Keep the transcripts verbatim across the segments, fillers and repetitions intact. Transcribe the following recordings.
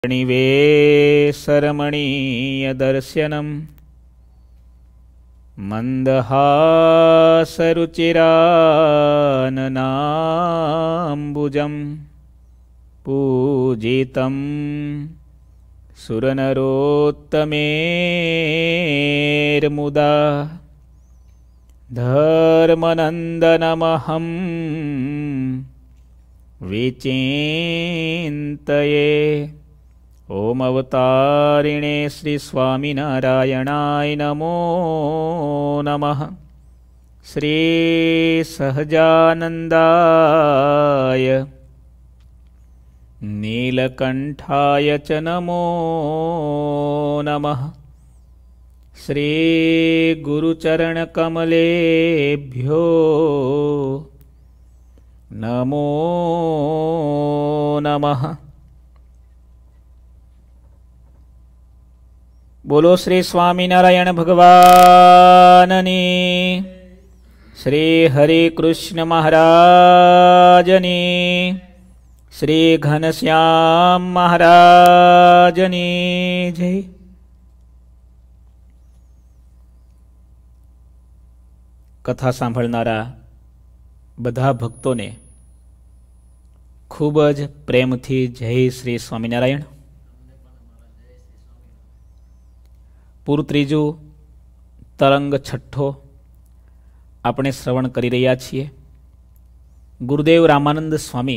निवेशरमणीयदर्शनं मन्दहासरुचिराननाम्बुजं पूजितं सुरनरोत्तमेर्मुदा धर्मनन्दनमहं विचिन्तये। ओम अवतारिणे श्री स्वामिनारायणाय नमो नमः। श्री सहजानंदाय नीलकंठाय च नमो नमः। श्री गुरुचरणकमलेभ्यो नमो नमः। बोलो श्री स्वामीनारायण भगवाननी, श्री हरि कृष्ण महाराजनी, श्री घनश्याम महाराजनी जय। कथा सांभळनारा बधा भक्तों ने खूबज प्रेम थी जय श्री स्वामीनारायण। पूर त्रीजू तरंग छठ्ठो આપણે શ્રવણ કરી રહ્યા છીએ। ગુરુદેવ રામાનંદ સ્વામી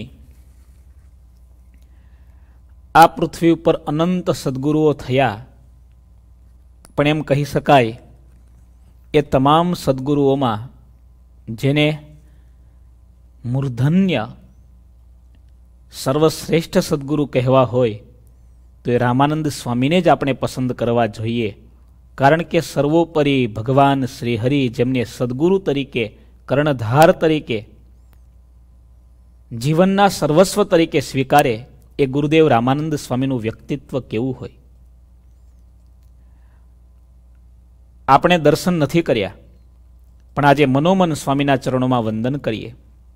આ પૃથ્વી ઉપર અનંત સદ્ગુરુઓ થયા, પણ એમ કહી શકાય એ તમામ સદ્ગુરુઓમાં જેને મૂર્ધન્ય સર્વશ્રેષ્ઠ સદ્ગુરુ કહેવા હોય તો એ રામાનંદ સ્વામીને જ આપણે પસંદ કરવા જોઈએ। कारण के सर्वोपरि भगवान श्रीहरि जेमने सद्गुरु तरीके कर्णधार तरीके जीवनना सर्वस्व तरीके स्वीकारे ए गुरुदेव रामानंद स्वामीनु व्यक्तित्व केवुं होय। आपणे दर्शन नथी कर्या पण आजे मनोमन स्वामीना चरणोमां वंदन करीए।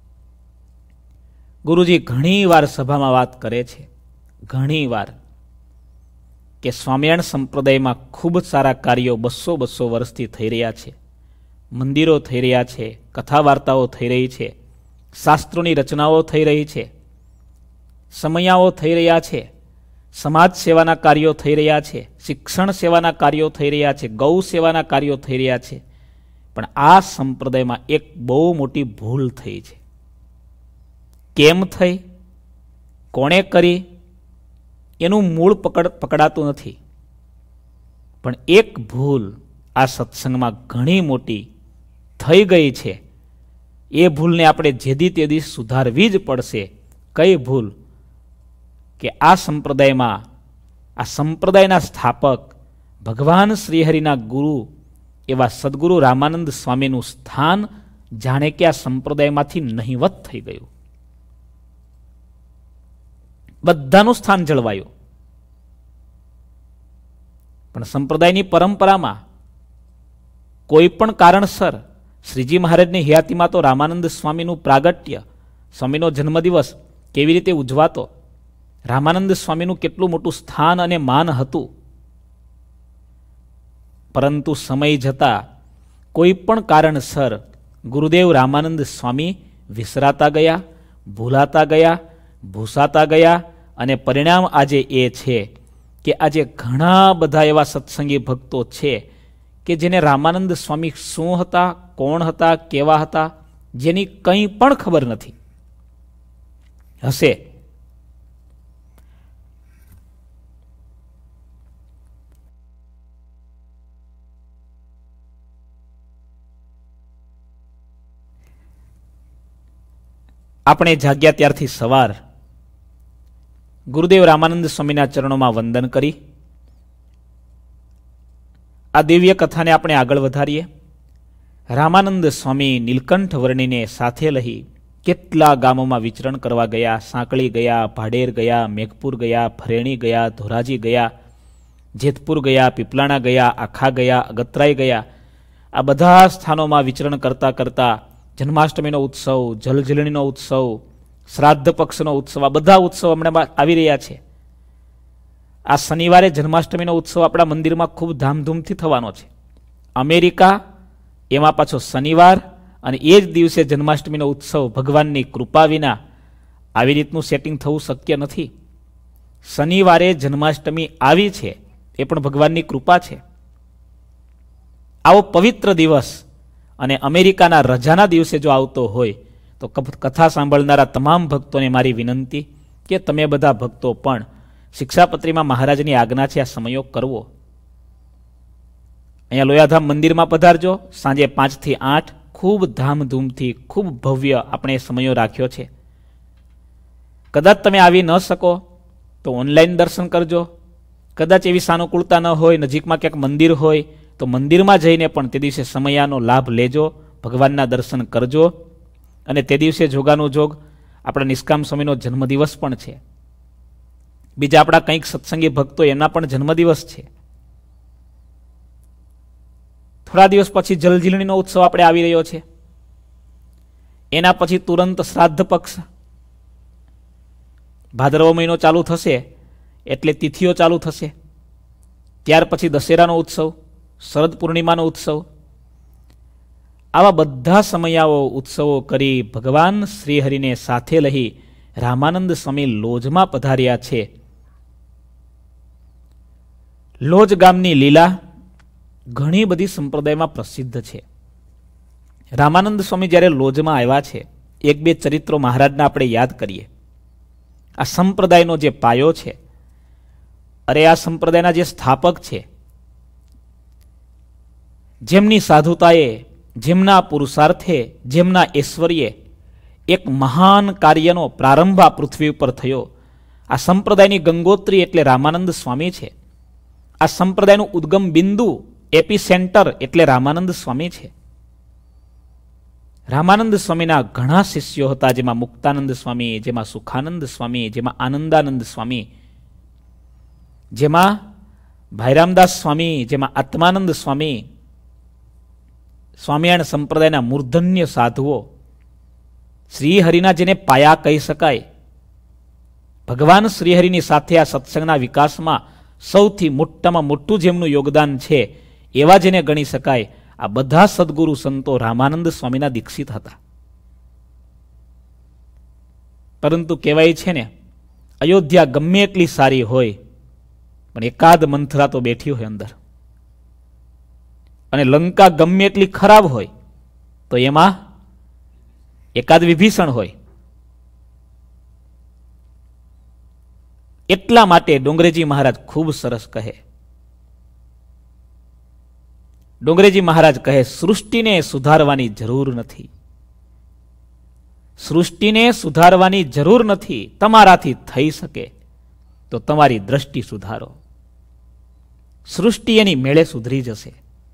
गुरुजी घणी वार सभामां वात करे छे, घणी वार के स्वामिनारायण संप्रदाय में खूब सारा कार्यों बसो बसो वर्षथी थई रह्या छे। मंदिरों थई रह्या छे, कथा वार्ताओं थई रही छे, शास्त्रोनी रचनाओं थई रही छे, समयाओं थई रह्या छे, समाज सेवाना कार्यों थई रह्या छे, शिक्षण सेवाना कार्यों थई रह्या छे, गौ सेवाना कार्यों थई रह्या छे। पण आ संप्रदाय में एक बहु मोटी भूल थई छे। केम थई, कोणे करी एनु मूळ पकड़ पकड़ातुं नथी, पण एक भूल आ सत्संग में घणी मोटी थई गई छे। ए भूल ने आपणे जेदी तेदी सुधारवी ज पड़शे। कई भूल के आ संप्रदाय में आ संप्रदायना स्थापक भगवान श्रीहरिना गुरु एवा सद्गुरु रामानंद स्वामीनु स्थान जाणे के आ संप्रदायमांथी नहीवत थई गयुं। बधानु स्थान जळवायु, पण संप्रदायनी परंपरामां कोईपण कारणसर श्रीजी महाराजनी हयातीमां तो रामानंद स्वामीनु प्रागट्य, स्वामीनो जन्मदिवस केवी रीते उजवातो, रामानंद स्वामीनु केटलुं मोटुं स्थान अने मान हतुं। परंतु समय जता कोईपण कारणसर गुरुदेव रामानंद स्वामी विसराता गया, भूलाता गया, भूसाता गया, अने परिणाम आजे ए छे के आजे घणा बधा एवा सत्संगी भक्तो छे के जेने रामानंद स्वामी शुं हता, कोण हता, केवा हता, जेनी कंई पण खबर नथी। हसे आपणे जाग्या त्यारथी सवार गुरुदेव रामानंद स्वामीना चरणोमां वंदन करी आ दिव्य कथाने आपणे आगळ वधारीए। रामानंद स्वामी नीलकंठ वर्णिने साथे लई केटला गामोमां विचरण करवा गया। सांकळी गया, भाडेर गया, मेघपुर गया, फरेणी गया, धोराजी गया, जेतपुर गया, पीपलाणा गया, आखा गया, अगतराई गया। आ बधा स्थानोमां विचरण करता करता जन्माष्टमीनो उत्सव, जलझीलણીનો उत्सव, श्राद्ध पक्षनो उत्सव, आ बधा उत्सव हमणे आवी रह्या छे। આ શનિવારે જન્માષ્ટમીનો ઉત્સવ આપણા મંદિરમાં ખૂબ ધામધૂમથી થવાનો છે. અમેરિકા એમાં પાછો શનિવાર અને એ જ દિવસે જન્માષ્ટમીનો ઉત્સવ. ભગવાનની કૃપા વિના આવી રીતનું સેટિંગ થવું શક્ય નથી. શનિવારે જન્માષ્ટમી આવી છે એ પણ ભગવાનની કૃપા છે. આવો પવિત્ર દિવસ અને અમેરિકાના રજાના દિવસે જો આવતો હોય તો કથા સાંભળનારા તમામ ભક્તોને મારી વિનંતી કે તમે બધા ભક્તો પણ શિક્ષાપત્રીમાં મહારાજની આજ્ઞા છે આ સમયો કરવો. અહીંયા લોયાધામ મંદિરમાં પધારજો. સાંજે પાંચથી આઠ ખૂબ ધામધૂમથી ખૂબ ભવ્ય આપણે સમયો રાખ્યો છે. કદાચ તમે આવી ન શકો તો ઓનલાઈન દર્શન કરજો. કદાચ એવી સાનુકૂળતા ન હોય, નજીકમાં ક્યાંક મંદિર હોય તો મંદિરમાં જઈને પણ તે દિવસે સમયાનો લાભ લેજો, ભગવાનના દર્શન કરજો. અને તે દિવસે જોગાનું જોગ આપણા નિષ્કામ સ્વામીનો જન્મદિવસ પણ છે. બીજા આપણા કંઈક સત્સંગી ભક્તો એના પણ જન્મદિવસ છે. થોડા દિવસ પછી જલઝીલણીનો ઉત્સવ આપણે આવી રહ્યો છે. એના પછી તુરંત શ્રાદ્ધ પક્ષ, ભાદરવો મહિનો ચાલુ થશે એટલે તિથિઓ ચાલુ થશે. ત્યાર પછી દશેરાનો ઉત્સવ, શરદ પૂર્ણિમાનો ઉત્સવ. આવા બધા સમયાઓ ઉત્સવો કરી ભગવાન શ્રીહરિને સાથે લઈ રામાનંદ સ્વામી લોજમાં પધાર્યા છે. લોજ ગામની લીલા ઘણી બધી સંપ્રદાયમાં પ્રસિદ્ધ છે. રામાનંદ સ્વામી જ્યારે લોજમાં આવ્યા છે, એક બે ચરિત્રો મહારાજના આપણે યાદ કરીએ. આ સંપ્રદાયનો જે પાયો છે, અરે આ સંપ્રદાયના જે સ્થાપક છે, જેમની સાધુતાએ, જેમના પુરુષાર્થે, જેમના ઐશ્વર્યે એક મહાન કાર્યનો પ્રારંભ આ પૃથ્વી ઉપર થયો. આ સંપ્રદાયની ગંગોત્રી એટલે રામાનંદ સ્વામી છે. આ સંપ્રદાયનું ઉદ્ગમ બિંદુ, એપી સેન્ટર એટલે રામાનંદ સ્વામી છે. રામાનંદ સ્વામીના ઘણા શિષ્યો હતા, જેમાં મુક્તાનંદ સ્વામી, જેમાં સુખાનંદ સ્વામી, જેમાં આનંદાનંદ સ્વામી, જેમાં ભાઈરામદાસ સ્વામી, જેમાં આત્માનંદ સ્વામી. સ્વામિનારાયણ સંપ્રદાયના મૂર્ધન્ય સાધુઓ, શ્રીહરિના જેને પાયા કહી શકાય. ભગવાન શ્રીહરિની સાથે આ સત્સંગના વિકાસમાં સૌથી મોટામાં મોટું જેમનું યોગદાન છે એવા જેને ગણી શકાય, આ બધા સદગુરુ સંતો રામાનંદ સ્વામીના દીક્ષિત હતા. પરંતુ કહેવાય છે ને, અયોધ્યા ગમે એટલી સારી હોય પણ એકાદ મંથરા તો બેઠી હોય અંદર, અને લંકા ગમે એટલી ખરાબ હોય તો એમાં એકાદ વિભીષણ હોય. એટલા માટે ડોંગરેજી મહારાજ ખૂબ સરસ કહે. ડોંગરેજી મહારાજ કહે, સૃષ્ટિને સુધારવાની જરૂર નથી. સૃષ્ટિને સુધારવાની જરૂર નથી. તમારાથી થઈ શકે તો તમારી દ્રષ્ટિ સુધારો. સૃષ્ટિ એની મેળે સુધરી જશે.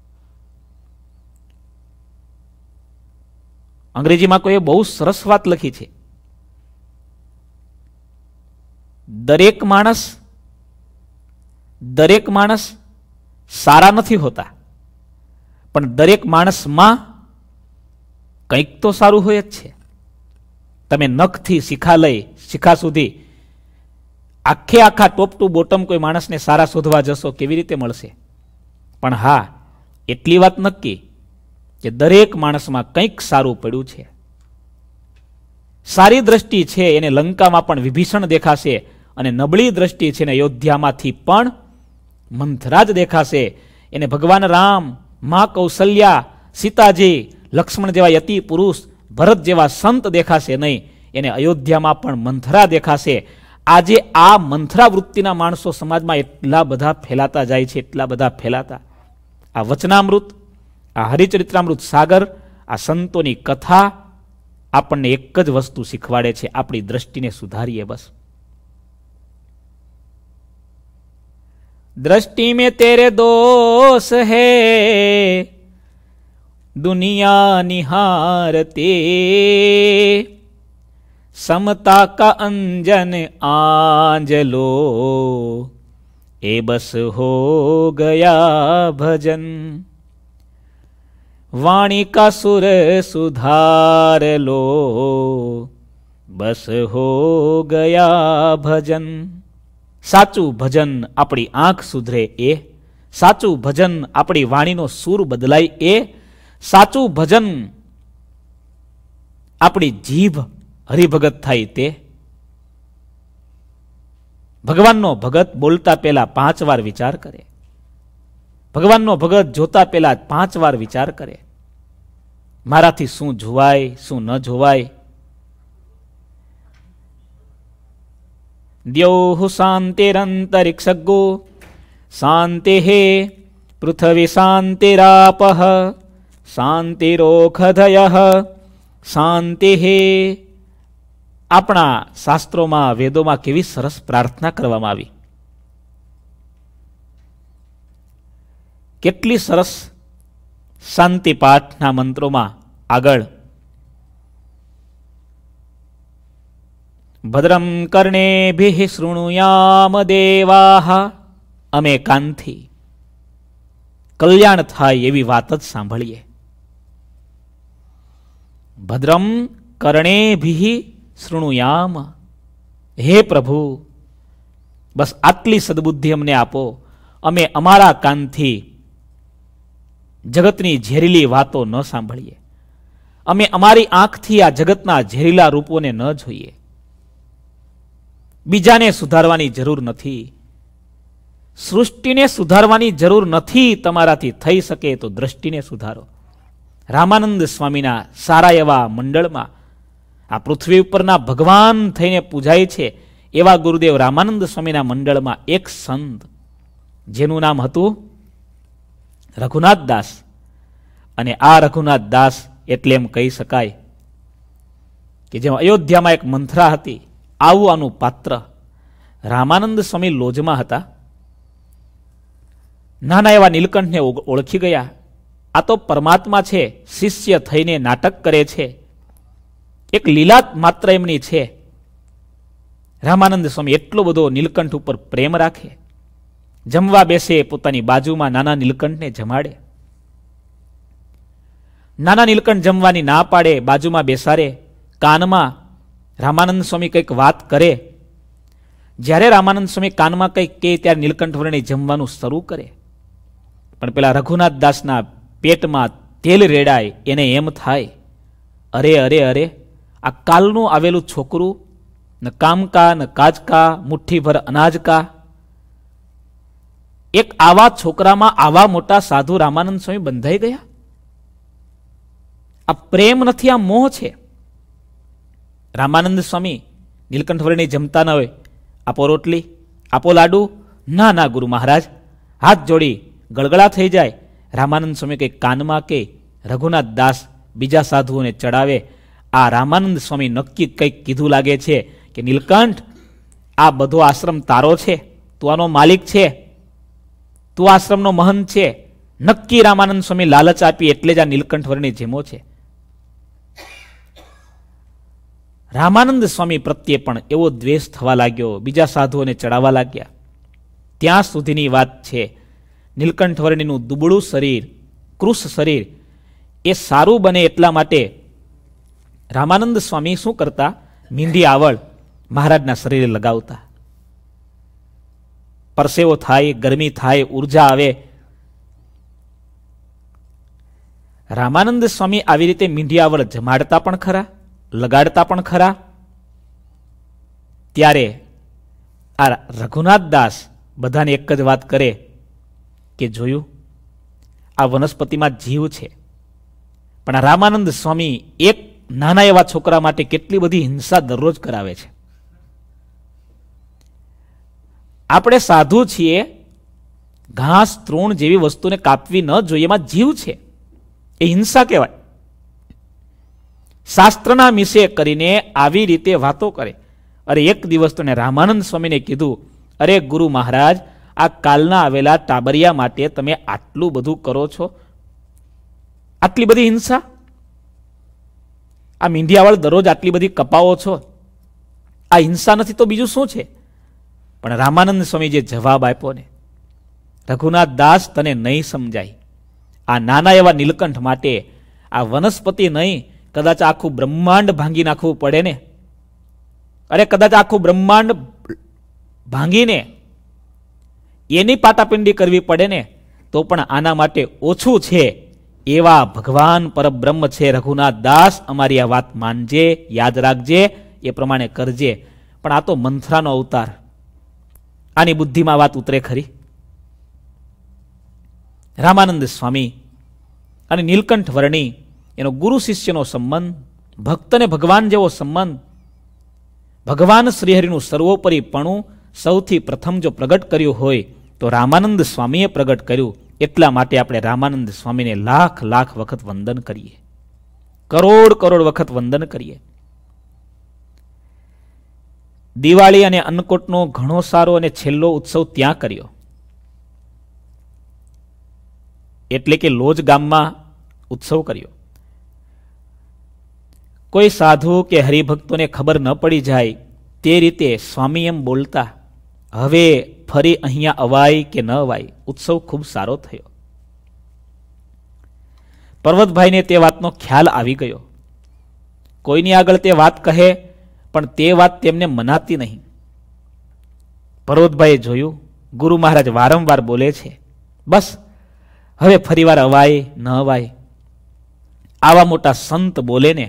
અંગ્રેજીમાં કોઈએ બહુ સરસ વાત લખી છે. દરેક માણસ દરેક માણસ સારા નથી હોતા, પણ દરેક માણસમાં કંઈક તો સારું હોય જ છે. તમે નખથી શિખા લઈ શિખા સુધી આખે આખા ટોપ ટુ બોટમ કોઈ માણસને સારા શોધવા જશો, કેવી રીતે મળશે? પણ હા, એટલી વાત નક્કી કે દરેક માણસમાં કંઈક સારું પડ્યું છે. સારી દ્રષ્ટિ છે એને લંકામાં પણ વિભીષણ દેખાશે, અને નબળી દ્રષ્ટિ છે ને અયોધ્યામાંથી પણ મંથરાજ દેખાશે. એને ભગવાન રામ, મા કૌશલ્યા, સીતાજી, લક્ષ્મણ જેવા યતિ પુરુષ, ભરત જેવા સંત દેખાશે નહીં, એને અયોધ્યામાં પણ મંથરા દેખાશે. આજે આ મંથરા વૃત્તિના માણસો સમાજમાં એટલા બધા ફેલાતા જાય છે, એટલા બધા ફેલાતા. આ વચનામૃત, આ હરિચરિત્રામૃત સાગર, આ સંતોની કથા આપણને એક જ વસ્તુ શીખવાડે છે, આપણી દ્રષ્ટિને સુધારીએ બસ. दृष्टि में तेरे दोष है दुनिया निहारते, समता का अंजन आंजलो ए बस हो गया भजन, वाणी का सुर सुधार लो बस हो गया भजन. સાચું ભજન આપણી આંખ સુધરે એ, સાચું ભજન આપણી વાણીનો સૂર બદલાય એ, સાચું ભજન આપણી જીભ હરિભગત થાય તે. ભગવાનનો ભગત બોલતા પહેલા પાંચ વાર વિચાર કરે, ભગવાનનો ભગત જોતા પહેલા પાંચ વાર વિચાર કરે, મારાથી શું જોવાય શું ન જોવાય. દ્યૌ શાંતિરંતરિક્ષગો શાંતિ પૃથ્વી શાંતિરાપઃ શાંતિરોખધય શાંતિ. આપણા શાસ્ત્રોમાં વેદોમાં કેવી સરસ પ્રાર્થના કરવામાં આવી, કેટલી સરસ શાંતિ પાઠના મંત્રોમાં આગળ ભદ્રમ કર્ણેભિઃ શૃણુયામ દેવાઃ, અમે કાનથી કલ્યાણ થાય એવી વાત જ સાંભળીએ. ભદ્રમ કર્ણેભિઃ શૃણુયામ, હે પ્રભુ બસ આટલી સદબુદ્ધિ અમને આપો, અમે અમારા કાનથી જગતની ઝેરીલી વાતો ન સાંભળીએ, અમે અમારી આંખથી આ જગતના ઝેરીલા રૂપોને ન જોઈએ. બીજાને સુધારવાની જરૂર નથી, સૃષ્ટિને સુધારવાની જરૂર નથી, તમારાથી થઈ શકે તો દ્રષ્ટિને સુધારો. રામાનંદ સ્વામીના સારા એવા મંડળમાં આ પૃથ્વી ઉપરના ભગવાન થઈને પૂજાય છે એવા ગુરુદેવ રામાનંદ સ્વામીના મંડળમાં એક સંત જેનું નામ હતું રઘુનાથ દાસ, અને આ રઘુનાથ દાસ એટલે એમ કહી શકાય કે જેમ અયોધ્યામાં એક મંથરા હતી આવું આનું પાત્ર. રામાનંદ સ્વામી લોજમાં હતા, નાના એવા નીલકંઠને ઓળખી ગયા, આ તો પરમાત્મા છે, શિષ્ય થઈને નાટક કરે છે, એક લીલા માત્ર એમની છે. રામાનંદ સ્વામી એટલો બધો નીલકંઠ ઉપર પ્રેમ રાખે, જમવા બેસે પોતાની બાજુમાં નાના નીલકંઠને જમાડે. નાના નીલકંઠ જમવાની ના પાડે, બાજુમાં બેસાડે, કાનમાં રામાનંદ સ્વામી કંઈક વાત કરે. જ્યારે રામાનંદ સ્વામી કાનમાં કંઈક કહે ત્યારે નીલકંઠ વર્ણે જમવાનું શરૂ કરે. પણ પેલા રઘુનાથ દાસના પેટમાં તેલ રેડાય, એને એમ થાય અરે અરે અરે આ કાલનું આવેલું છોકરું, ન કામ કા ન કાજ કા, મુઠ્ઠીભર અનાજ કા. એક આવા છોકરામાં આવા મોટા સાધુ રામાનંદ સ્વામી બંધાઈ ગયા. આ પ્રેમ નથી, આ મોહ છે. રામાનંદ સ્વામી નીલકંઠ વર્ણી જમતા ન હોય, આપો રોટલી, આપો લાડુ, ના ના ગુરુ મહારાજ, હાથ જોડી ગળગળા થઈ જાય. રામાનંદ સ્વામી કંઈક કાનમાં કે રઘુનાથ દાસ બીજા સાધુઓને ચડાવે. આ રામાનંદ સ્વામી નક્કી કંઈક કીધું લાગે છે કે નીલકંઠ આ બધો આશ્રમ તારો છે, તું આનો માલિક છે, તું આશ્રમનો મહંત છે. નક્કી રામાનંદ સ્વામી લાલચ આપી એટલે જ આ નીલકંઠ વર્ણી જેમો છે. રામાનંદ સ્વામી પ્રત્યે પણ એવો દ્વેષ થવા લાગ્યો, બીજા સાધુઓને ચડાવવા લાગ્યા. ત્યાં સુધીની વાત છે નીલકંઠ વર્ણીનું દુબળું શરીર, કૃશ શરીર એ સારું બને એટલા માટે રામાનંદ સ્વામી શું કરતા, મીંઢી આવળ મહારાજના શરીરે લગાવતા. પરસેવો થાય, ગરમી થાય, ઉર્જા આવે. રામાનંદ સ્વામી આવી રીતે મીંઢી આવળ જમાડતા પણ ખરા, લગાડતા પણ ખરા. ત્યારે આ રઘુનાથ દાસ બધાને એક જ વાત કરે કે જોયું આ વનસ્પતિમાં જીવ છે, પણ આ રામાનંદ સ્વામી એક નાના એવા છોકરા માટે કેટલી બધી હિંસા દરરોજ કરાવે છે. આપણે સાધુ છીએ, ઘાસ તૃણ જેવી વસ્તુને કાપવી ન જોઈએ, એમાં જીવ છે, એ હિંસા કહેવાય. શાસ્ત્રના મિશે કરીને આવી રીતે વાતો કરે. અરે એક દિવસ તો રામાનંદ સ્વામીને કીધું, અરે ગુરુ મહારાજ આ કાલના આવેલા ટાબરિયા માટે તમે આટલું બધું કરો છો, આટલી બધી હિંસા, આ મીંઢિયાવાળ દરરોજ આટલી બધી કપાવો છો, આ હિંસા નથી તો બીજું શું છે? પણ રામાનંદ સ્વામી જે જવાબ આપ્યો ને, રઘુનાથ દાસ તને નહીં સમજાય, આ નાના એવા નીલકંઠ માટે આ વનસ્પતિ નહીં, કદાચ આખું બ્રહ્માંડ ભાંગી નાખવું પડે ને. અરે કદાચ આખું બ્રહ્માંડ ભાંગીને એની પાટાપિંડી કરવી પડે ને તો પણ આના માટે ઓછું છે. એવા ભગવાન પરબ્રહ્મ છે રઘુનાથ દાસ, અમારી આ વાત માનજે, યાદ રાખજે, એ પ્રમાણે કરજે. પણ આ તો મંથરાનો અવતાર, આની બુદ્ધિમાં વાત ઉતરે ખરી? રામાનંદ સ્વામી અને નીલકંઠ વર્ણી, એનો ગુરુ શિષ્યનો સંબંધ, ભક્તને ભગવાન જેવો સંબંધ, ભગવાન શ્રીહરિનું સર્વોપરીપણું સૌથી પ્રથમ જો પ્રગટ કર્યું હોય તો રામાનંદ સ્વામીએ પ્રગટ કર્યું. એટલા માટે આપણે રામાનંદ સ્વામીને લાખ લાખ વખત વંદન કરીએ, કરોડ કરોડ વખત વંદન કરીએ. દિવાળી અને અન્નકૂટનો ઘણો સારો અને છેલ્લો ઉત્સવ ત્યાં કર્યો, એટલે કે લોજ ગામમાં ઉત્સવ કર્યો. કોઈ સાધુ કે હરિભક્તોને ખબર ન પડી જાય તે રીતે સ્વામી એમ બોલતા, હવે ફરી અહીંયા અવાય કે ન અવાય. ઉત્સવ ખૂબ સારો થયો. પર્વતભાઈને તે વાતનો ખ્યાલ આવી ગયો. કોઈની આગળ તે વાત કહે પણ તે વાત તેમને મનાતી નહીં. પર્વતભાઈએ જોયું ગુરુ મહારાજ વારંવાર બોલે છે, બસ હવે ફરીવાર અવાય ન અવાય. આવા મોટા સંત બોલે ને,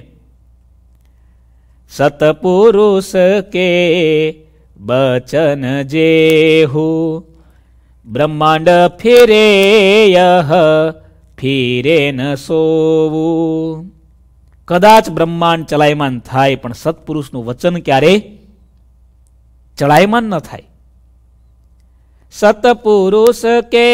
સતપુરુષ કે બચન જેહુ બ્રહ્માંડ ફિરે યહ ફિરે ન સોવું. કદાચ બ્રહ્માંડ ચલાયમાન થાય પણ સત્પુરુષનું વચન ક્યારે ચલાયમાન ન થાય. સતપુરુષ કે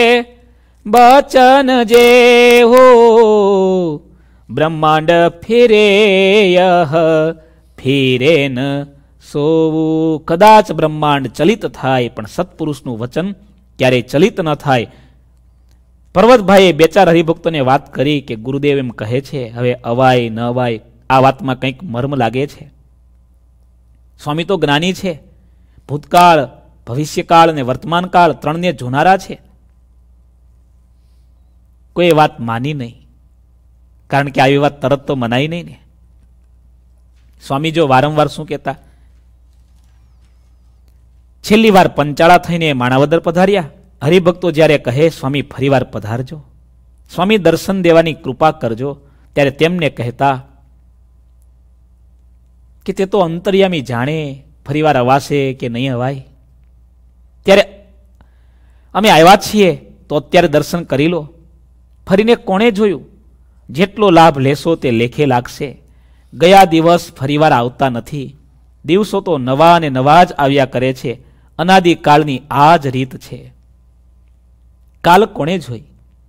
બચન જેહુ બ્રહ્માંડ ફિરે યહ ફિરે ન સોવું. કદાચ બ્રહ્માંડ ચલિત થાય પણ સત્પુરુષનું વચન ક્યારેય ચલિત ન થાય. પર્વતભાઈએ બે ચાર હરિભક્તોને વાત કરી કે ગુરુદેવ એમ કહે છે, હવે અવાય ન અવાય. આ વાતમાં કંઈક મર્મ લાગે છે. સ્વામી તો જ્ઞાની છે, ભૂતકાળ, ભવિષ્યકાળ અને વર્તમાનકાળ ત્રણને જોનારા છે. કોઈ વાત માની નહીં, કારણ કે આવી વાત તરત તો મનાય નહીં ને. સ્વામી જો વારંવાર શું કહેતા, છેલ્લી વાર પંચાળા થઈને માણાવદર પધાર્યા. હરિભક્તો જ્યારે કહે સ્વામી ફરીવાર પધારજો, સ્વામી દર્શન દેવાની કૃપા કરજો, ત્યારે તેમને કહેતા કે તે તો અંતર્યામી જાણે ફરીવાર અવાશે કે નહીં અવાય. ત્યારે અમે આવ્યા છીએ તો અત્યારે દર્શન કરી લો. ફરીને કોણે જોયું? જેટલો લાભ લેશો તે લેખે લાગશે. ગયા દિવસ ફરીવાર આવતા નથી. દિવસો તો નવા અને નવા જ આવ્યા કરે છે. અનાદિકાળની આ જ રીત છે. કાલ કોણે જોઈ?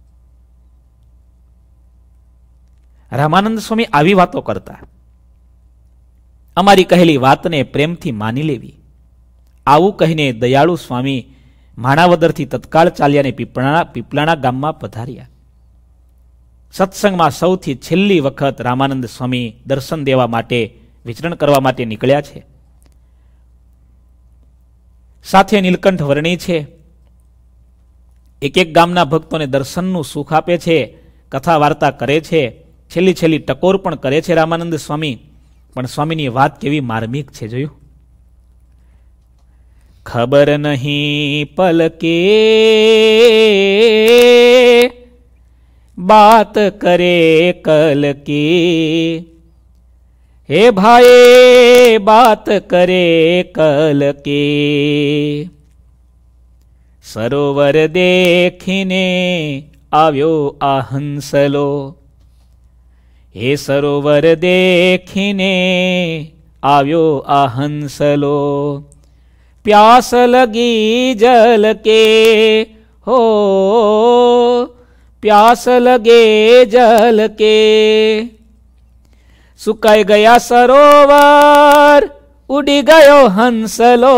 રામાનંદ સ્વામી આવી વાતો કરતા. અમારી કહેલી વાતને પ્રેમથી માની લેવી. આવું કહીને દયાળુ સ્વામી માણાવદરથી તત્કાળ ચાલ્યાને પીપળાના પીપળાના ગામમાં પધાર્યા. સત્સંગમાં સૌથી છેલ્લી વખત રામાનંદ સ્વામી દર્શન દેવા માટે, વિચરણ કરવા માટે નીકળ્યા છે. સાથે નીલકંઠ વર્ણી છે. એક એક ગામના ભક્તોને દર્શનનું સુખ આપે છે, કથા વાર્તા કરે છે, છેલ્લી છેલ્લી ટકોર પણ કરે છે રામાનંદ સ્વામી. પણ સ્વામીની વાત કેવી માર્મિક છે, જોયું? ખબર નહીં પલકે बात करे कल की, हे भाई बात करे कल की. सरोवर देखीने આવ્યો આ હંસલો, હે સરોવર દેખીને આવ્યો આ હંસલો. પ્યાસ લગી જલ કે હો, प्यास लगे जल के. सुकाई गया सरोवर उड़ी गयो हंसलो,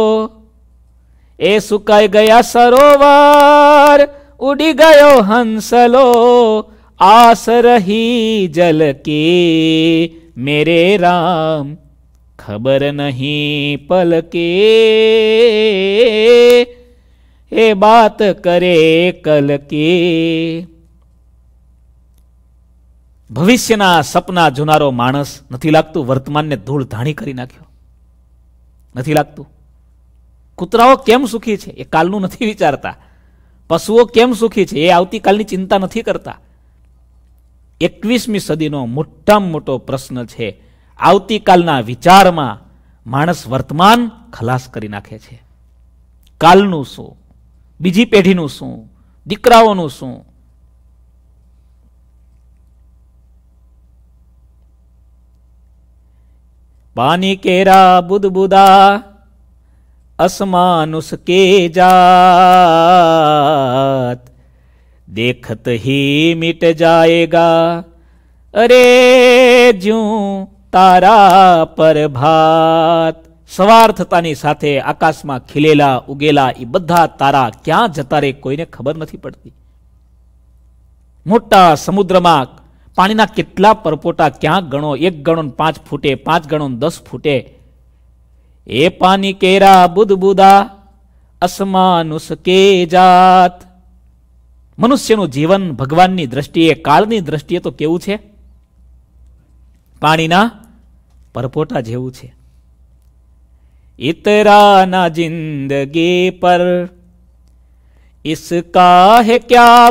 ए सुकाई गया सरोवर उड़ी गयो हंसलो. आस रही जल की मेरे राम, खबर नहीं पल के એ બાત કરે કલ કે. ભવિષ્યના સપના જોનારો માણસ નથી લાગતું વર્તમાનને ધૂળ ધાણી કરી નાખ્યો? નથી લાગતું? કૂતરાઓ કેમ સુખી છે એ કાલનું નથી વિચારતા. પશુઓ કેમ સુખી છે એ આવતીકાલની ચિંતા નથી કરતા. એકવીસમી સદીનો મોટામાં મોટો પ્રશ્ન છે. આવતીકાલના વિચારમાં માણસ વર્તમાન ખલાસ કરી નાખે છે. કાલનું શું, બીજી પેઢીનું શું, દીકરાઓનું શું. પાની કેરા બુદબુદા असमानुष के जात देखत ही मिट जाएगा अरे ज्यों तारा पर भात. સવાર થતાની સાથે આકાશમાં ખીલેલા ઉગેલા એ બધા તારા ક્યાં જતા રે કોઈને ખબર નથી પડતી. મોટા સમુદ્રમાં પાણીના કેટલા પરપોટા ક્યાં ગણો, એક ગણો પાંચ ફૂટે, પાંચ ગણો દસ ફૂટે. એ પાની કેરા બુદબુદા અસમાનુષ કે જાત. મનુષ્યનું જીવન ભગવાનની દ્રષ્ટિએ, કાળની દ્રષ્ટિએ તો કેવું છે? પાણીના પરપોટા જેવું છે. इतरा ना जिंदगी पर इसका है क्या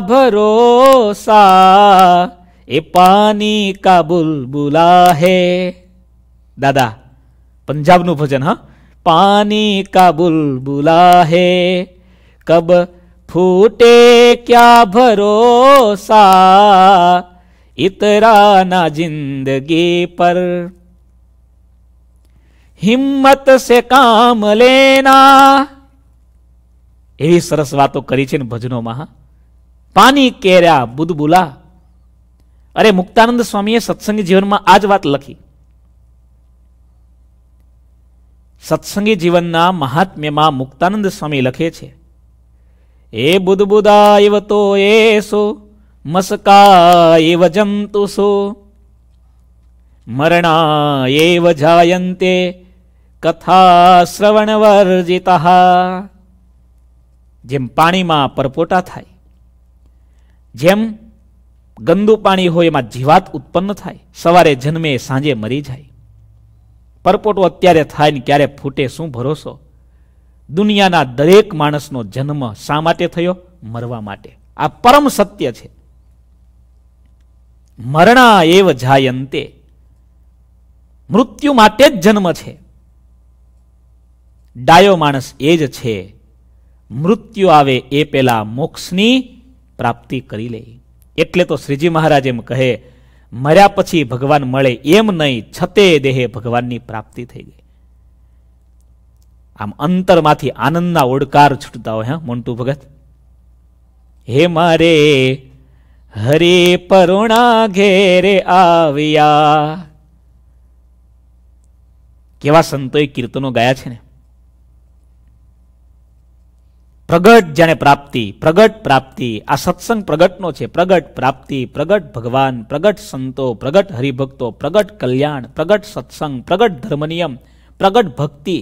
भरोसा એ પાની કા બુલબુલા હે. દાદા પંજાબનું ભજન. હા, પાની કા બુલબુલા હે કબ ફૂટે ક્યા ભરોસા ઇતરા ના જિંદગી પર હિમ્મત સે કામ લેના. એવી સરસ વાતો કરી છે ને ભજનોમાં. પાની કેર્યા બુદબુલા. અરે મુક્તાનંદ સ્વામીએ સત્સંગી જીવનમાં આ જ વાત લખી. સત્સંગી જીવનના મહાત્મ્યમાં મુક્તાનંદ સ્વામી લખે છે, એ બુદબુદા એવ તો એસો મસ્કા એવ જંતુસો મરણા એવ જાયંતે કથા શ્રવણ વર્જિતા. જેમ પાણીમાં પરપોટા થાય, જેમ ગંદુ પાણી હોય એમાં જીવાત ઉત્પન્ન થાય, સવારે જન્મે સાંજે મરી જાય. પરપોટો અત્યારે થાય ને ક્યારે ફૂટે શું ભરોસો. દુનિયાના દરેક માણસનો જન્મ શા માટે થયો? મરવા માટે. આ પરમ સત્ય છે. મરણા એવ જાયંતે. મૃત્યુ માટે જ જન્મ છે. ડાયો માણસ એ જ છે મૃત્યુ આવે એ પેલા મોક્ષની પ્રાપ્તિ કરી લે. એટલે તો શ્રીજી મહારાજ એમ કહે, મર્યા પછી ભગવાન મળે એમ નહીં, છતે દેહે ભગવાનની પ્રાપ્તિ થઈ ગઈ. આમ અંતરમાંથી આનંદના ઓડકાર છૂટતા હોય. હા મોન્ટુ ભગત, હે મારે હરે પરુણા ઘેરે આવ્યા. કેવા સંતોએ કીર્તનો ગાયા છે ને. પ્રગટ જાણે પ્રાપ્તિ, પ્રગટ પ્રાપ્તિ. આ સત્સંગ પ્રગટનો છે. પ્રગટ પ્રાપ્તિ, પ્રગટ ભગવાન, પ્રગટ સંતો, પ્રગટ હરિભક્તો, પ્રગટ કલ્યાણ, પ્રગટ સત્સંગ, પ્રગટ ધર્મનિયમ, પ્રગટ ભક્તિ.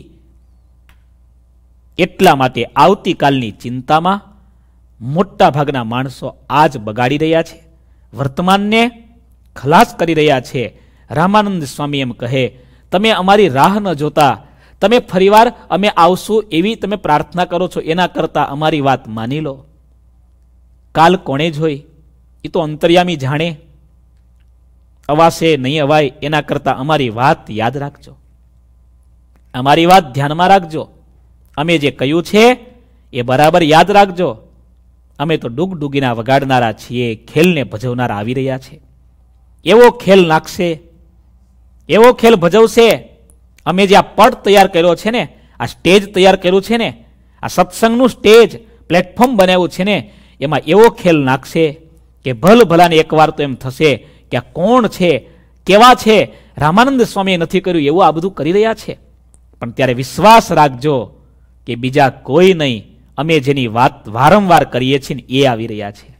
એટલા માટે આવતીકાલની ચિંતામાં મોટા ભાગના માણસો આજ બગાડી રહ્યા છે, વર્તમાનને ખલાસ કરી રહ્યા છે. રામાનંદ સ્વામી એમ કહે, તમે અમારી રાહ ન જોતા, તમે ફરીવાર અમે આવશું એવી તમે પ્રાર્થના કરો છો, એના કરતા અમારી વાત માની લો. કાલ કોણે જોઈ એ તો અંતર્યામી જાણે. અવાશે નહીં અવાય એના કરતા અમારી વાત યાદ રાખજો, અમારી વાત ધ્યાનમાં રાખજો. અમે જે કહ્યું છે એ બરાબર યાદ રાખજો. અમે તો ડૂગડૂગીના વગાડનારા છીએ, ખેલને ભજવનારા આવી રહ્યા છે. એવો ખેલ નાખશે, એવો ખેલ ભજવશે. અમે જે આ પટ તૈયાર કર્યો છે ને, આ સ્ટેજ તૈયાર કર્યું છે ને, આ સત્સંગનું સ્ટેજ પ્લેટફોર્મ બનાવ્યું છે ને, એમાં એવો ખેલ નાખશે કે ભલ ભલાને એકવાર તો એમ થશે કે આ કોણ છે, કેવા છે. રામાનંદ સ્વામીએ નથી કર્યું એવું આ બધું કરી રહ્યા છે. પણ ત્યારે વિશ્વાસ રાખજો કે બીજા કોઈ નહીં, અમે જેની વાત વારંવાર કરીએ છીએ ને એ આવી રહ્યા છે.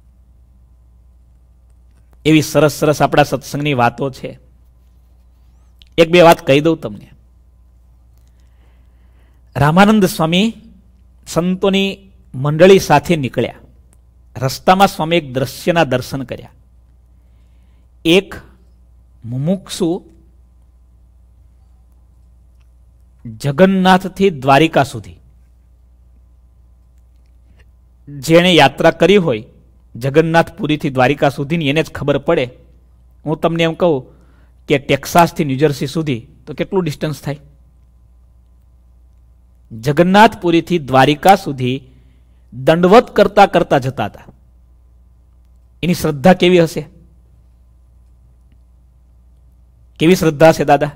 એવી સરસ સરસ આપણા સત્સંગની વાતો છે. એક બે વાત કહી દઉં તમને. રામાનંદ સ્વામી સંતોની મંડળી સાથે નીકળ્યા. રસ્તામાં સ્વામી એક દ્રશ્યના દર્શન કર્યા. એક મુમુક્ષુ જગન્નાથથી દ્વારિકા સુધી જેણે યાત્રા કરી હોય જગન્નાથપુરીથી દ્વારિકા સુધીની એને જ ખબર પડે. હું તમને એમ કહું કે ટેક્સાસથી ન્યૂજર્સી સુધી તો કેટલું ડિસ્ટન્સ થાય? જગન્નાથપુરીથી દ્વારિકા સુધી દંડવત કરતા કરતા જતા હતા. એની શ્રદ્ધા કેવી હશે? કેવી શ્રદ્ધા હશે દાદા?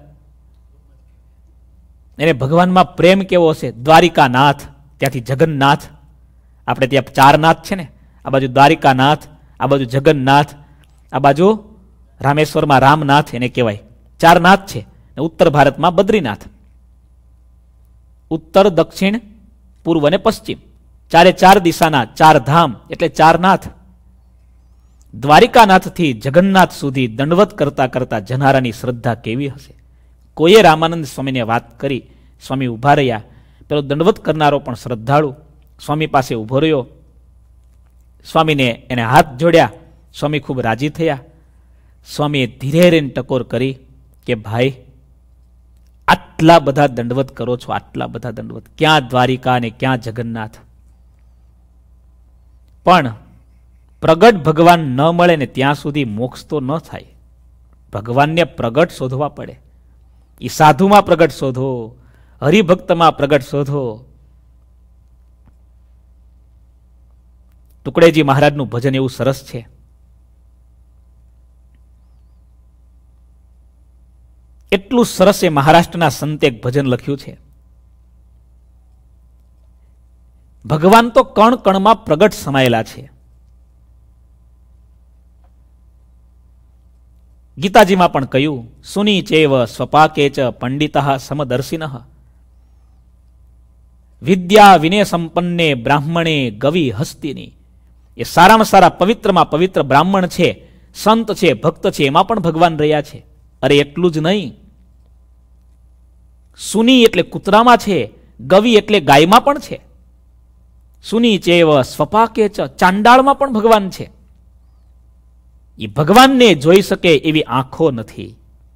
એને ભગવાનમાં પ્રેમ કેવો હશે? દ્વારિકાનાથ, ત્યાંથી જગન્નાથ. આપણે ત્યાં ચાર નાથ છે ને, આ બાજુ દ્વારિકાનાથ, આ બાજુ જગન્નાથ, આ બાજુ રામેશ્વરમાં રામનાથ એને કહેવાય. ચાર નાથ છે. ઉત્તર ભારતમાં બદ્રીનાથ, ઉત્તર, દક્ષિણ, પૂર્વ અને પશ્ચિમ, ચારે ચાર દિશાના ચાર ધામ એટલે ચાર નાથ. દ્વારિકાનાથથી જગન્નાથ સુધી દંડવત કરતા કરતા જનારાની શ્રદ્ધા કેવી હશે? કોઈએ રામાનંદ સ્વામીને વાત કરી, સ્વામી ઊભા રહ્યા. પેલો દંડવત કરનારો પણ શ્રદ્ધાળુ સ્વામી પાસે ઊભો રહ્યો. સ્વામીને એને હાથ જોડ્યા. સ્વામી ખૂબ રાજી થયા. સ્વામીએ ધીરે રહીને ટકોર કરી કે ભાઈ, આટલા બધા દંડવત કરો છો, આટલા બધા દંડવત, ક્યાં દ્વારિકા અને ક્યાં જગન્નાથ? પણ પ્રગટ ભગવાન ન મળે ને ત્યાં સુધી મોક્ષ તો ન થાય. ભગવાનને પ્રગટ શોધવા પડે. એ સાધુમાં પ્રગટ શોધો, હરિભક્તમાં પ્રગટ શોધો. ટુકડેજી મહારાજનું ભજન એવું સરસ છે. એટલું સરસ એ મહારાષ્ટ્રના સંતે એક ભજન લખ્યું છે. ભગવાન તો કણ કણમાં પ્રગટ સમાયેલા છે. ગીતાજીમાં પણ કહ્યું, સુની ચેવ સ્વપાકે ચ પંડિતઃ સમદર્શિનઃ વિદ્યા વિનય સંપન્ને બ્રાહ્મણે ગવિ હસ્તિની. એ સારામાં સારા પવિત્રમાં પવિત્ર બ્રાહ્મણ છે, સંત છે, ભક્ત છે, એમાં પણ ભગવાન રહ્યા છે. અરે એટલું જ નહીં, સુની એટલે કૂતરામાં છે, ગવિ એટલે ગાયમાં પણ છે. સુની ચેવ સ્વપાકે ચ, ચાંડાળમાં પણ ભગવાન છે. એ ભગવાનને જોઈ શકે એવી આંખો નથી.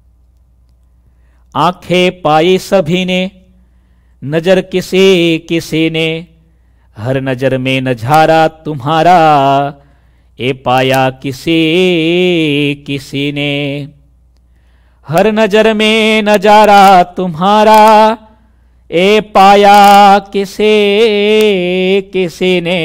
આંખે પાયે સભીને નજર કિસે કિસે ને, હર નજર में नजारा तुम्हारा ए पाया किसे किसी ने. हर नजर में नजारा तुम्हारा ए पाया किसे किसी ने.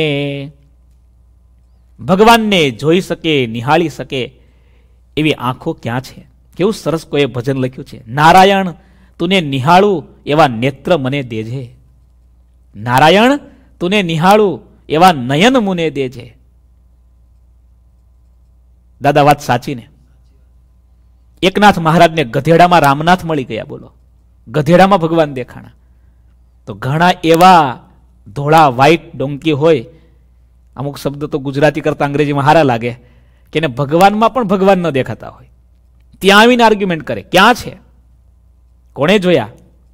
ભગવાનને જોઈ શકે, નિહાળી શકે એવી આંખો ક્યાં છે? કેવું સરસ કોઈ ભજન લખ્યું છે. નારાયણ તુને નિહાળું એવા નેત્ર મને દેજે. નારાયણ તુને નિહાળું એવા નયન મુને દેજે. દાદા વાત સાચી ને? એકનાથ મહારાજને ગધેડામાં રામનાથ મળી ગયા. બોલો, ગધેડામાં ભગવાન દેખાણા. તો ઘણા એવા ધોળા વ્હાઈટ ડોંકી હોય, અમુક શબ્દ તો ગુજરાતી કરતા અંગ્રેજીમાં હારા લાગે, કે એને ભગવાનમાં પણ ભગવાન ન દેખાતા હોય. ત્યાં આવીને આર્ગ્યુમેન્ટ કરે, ક્યાં છે? કોણે જોયા?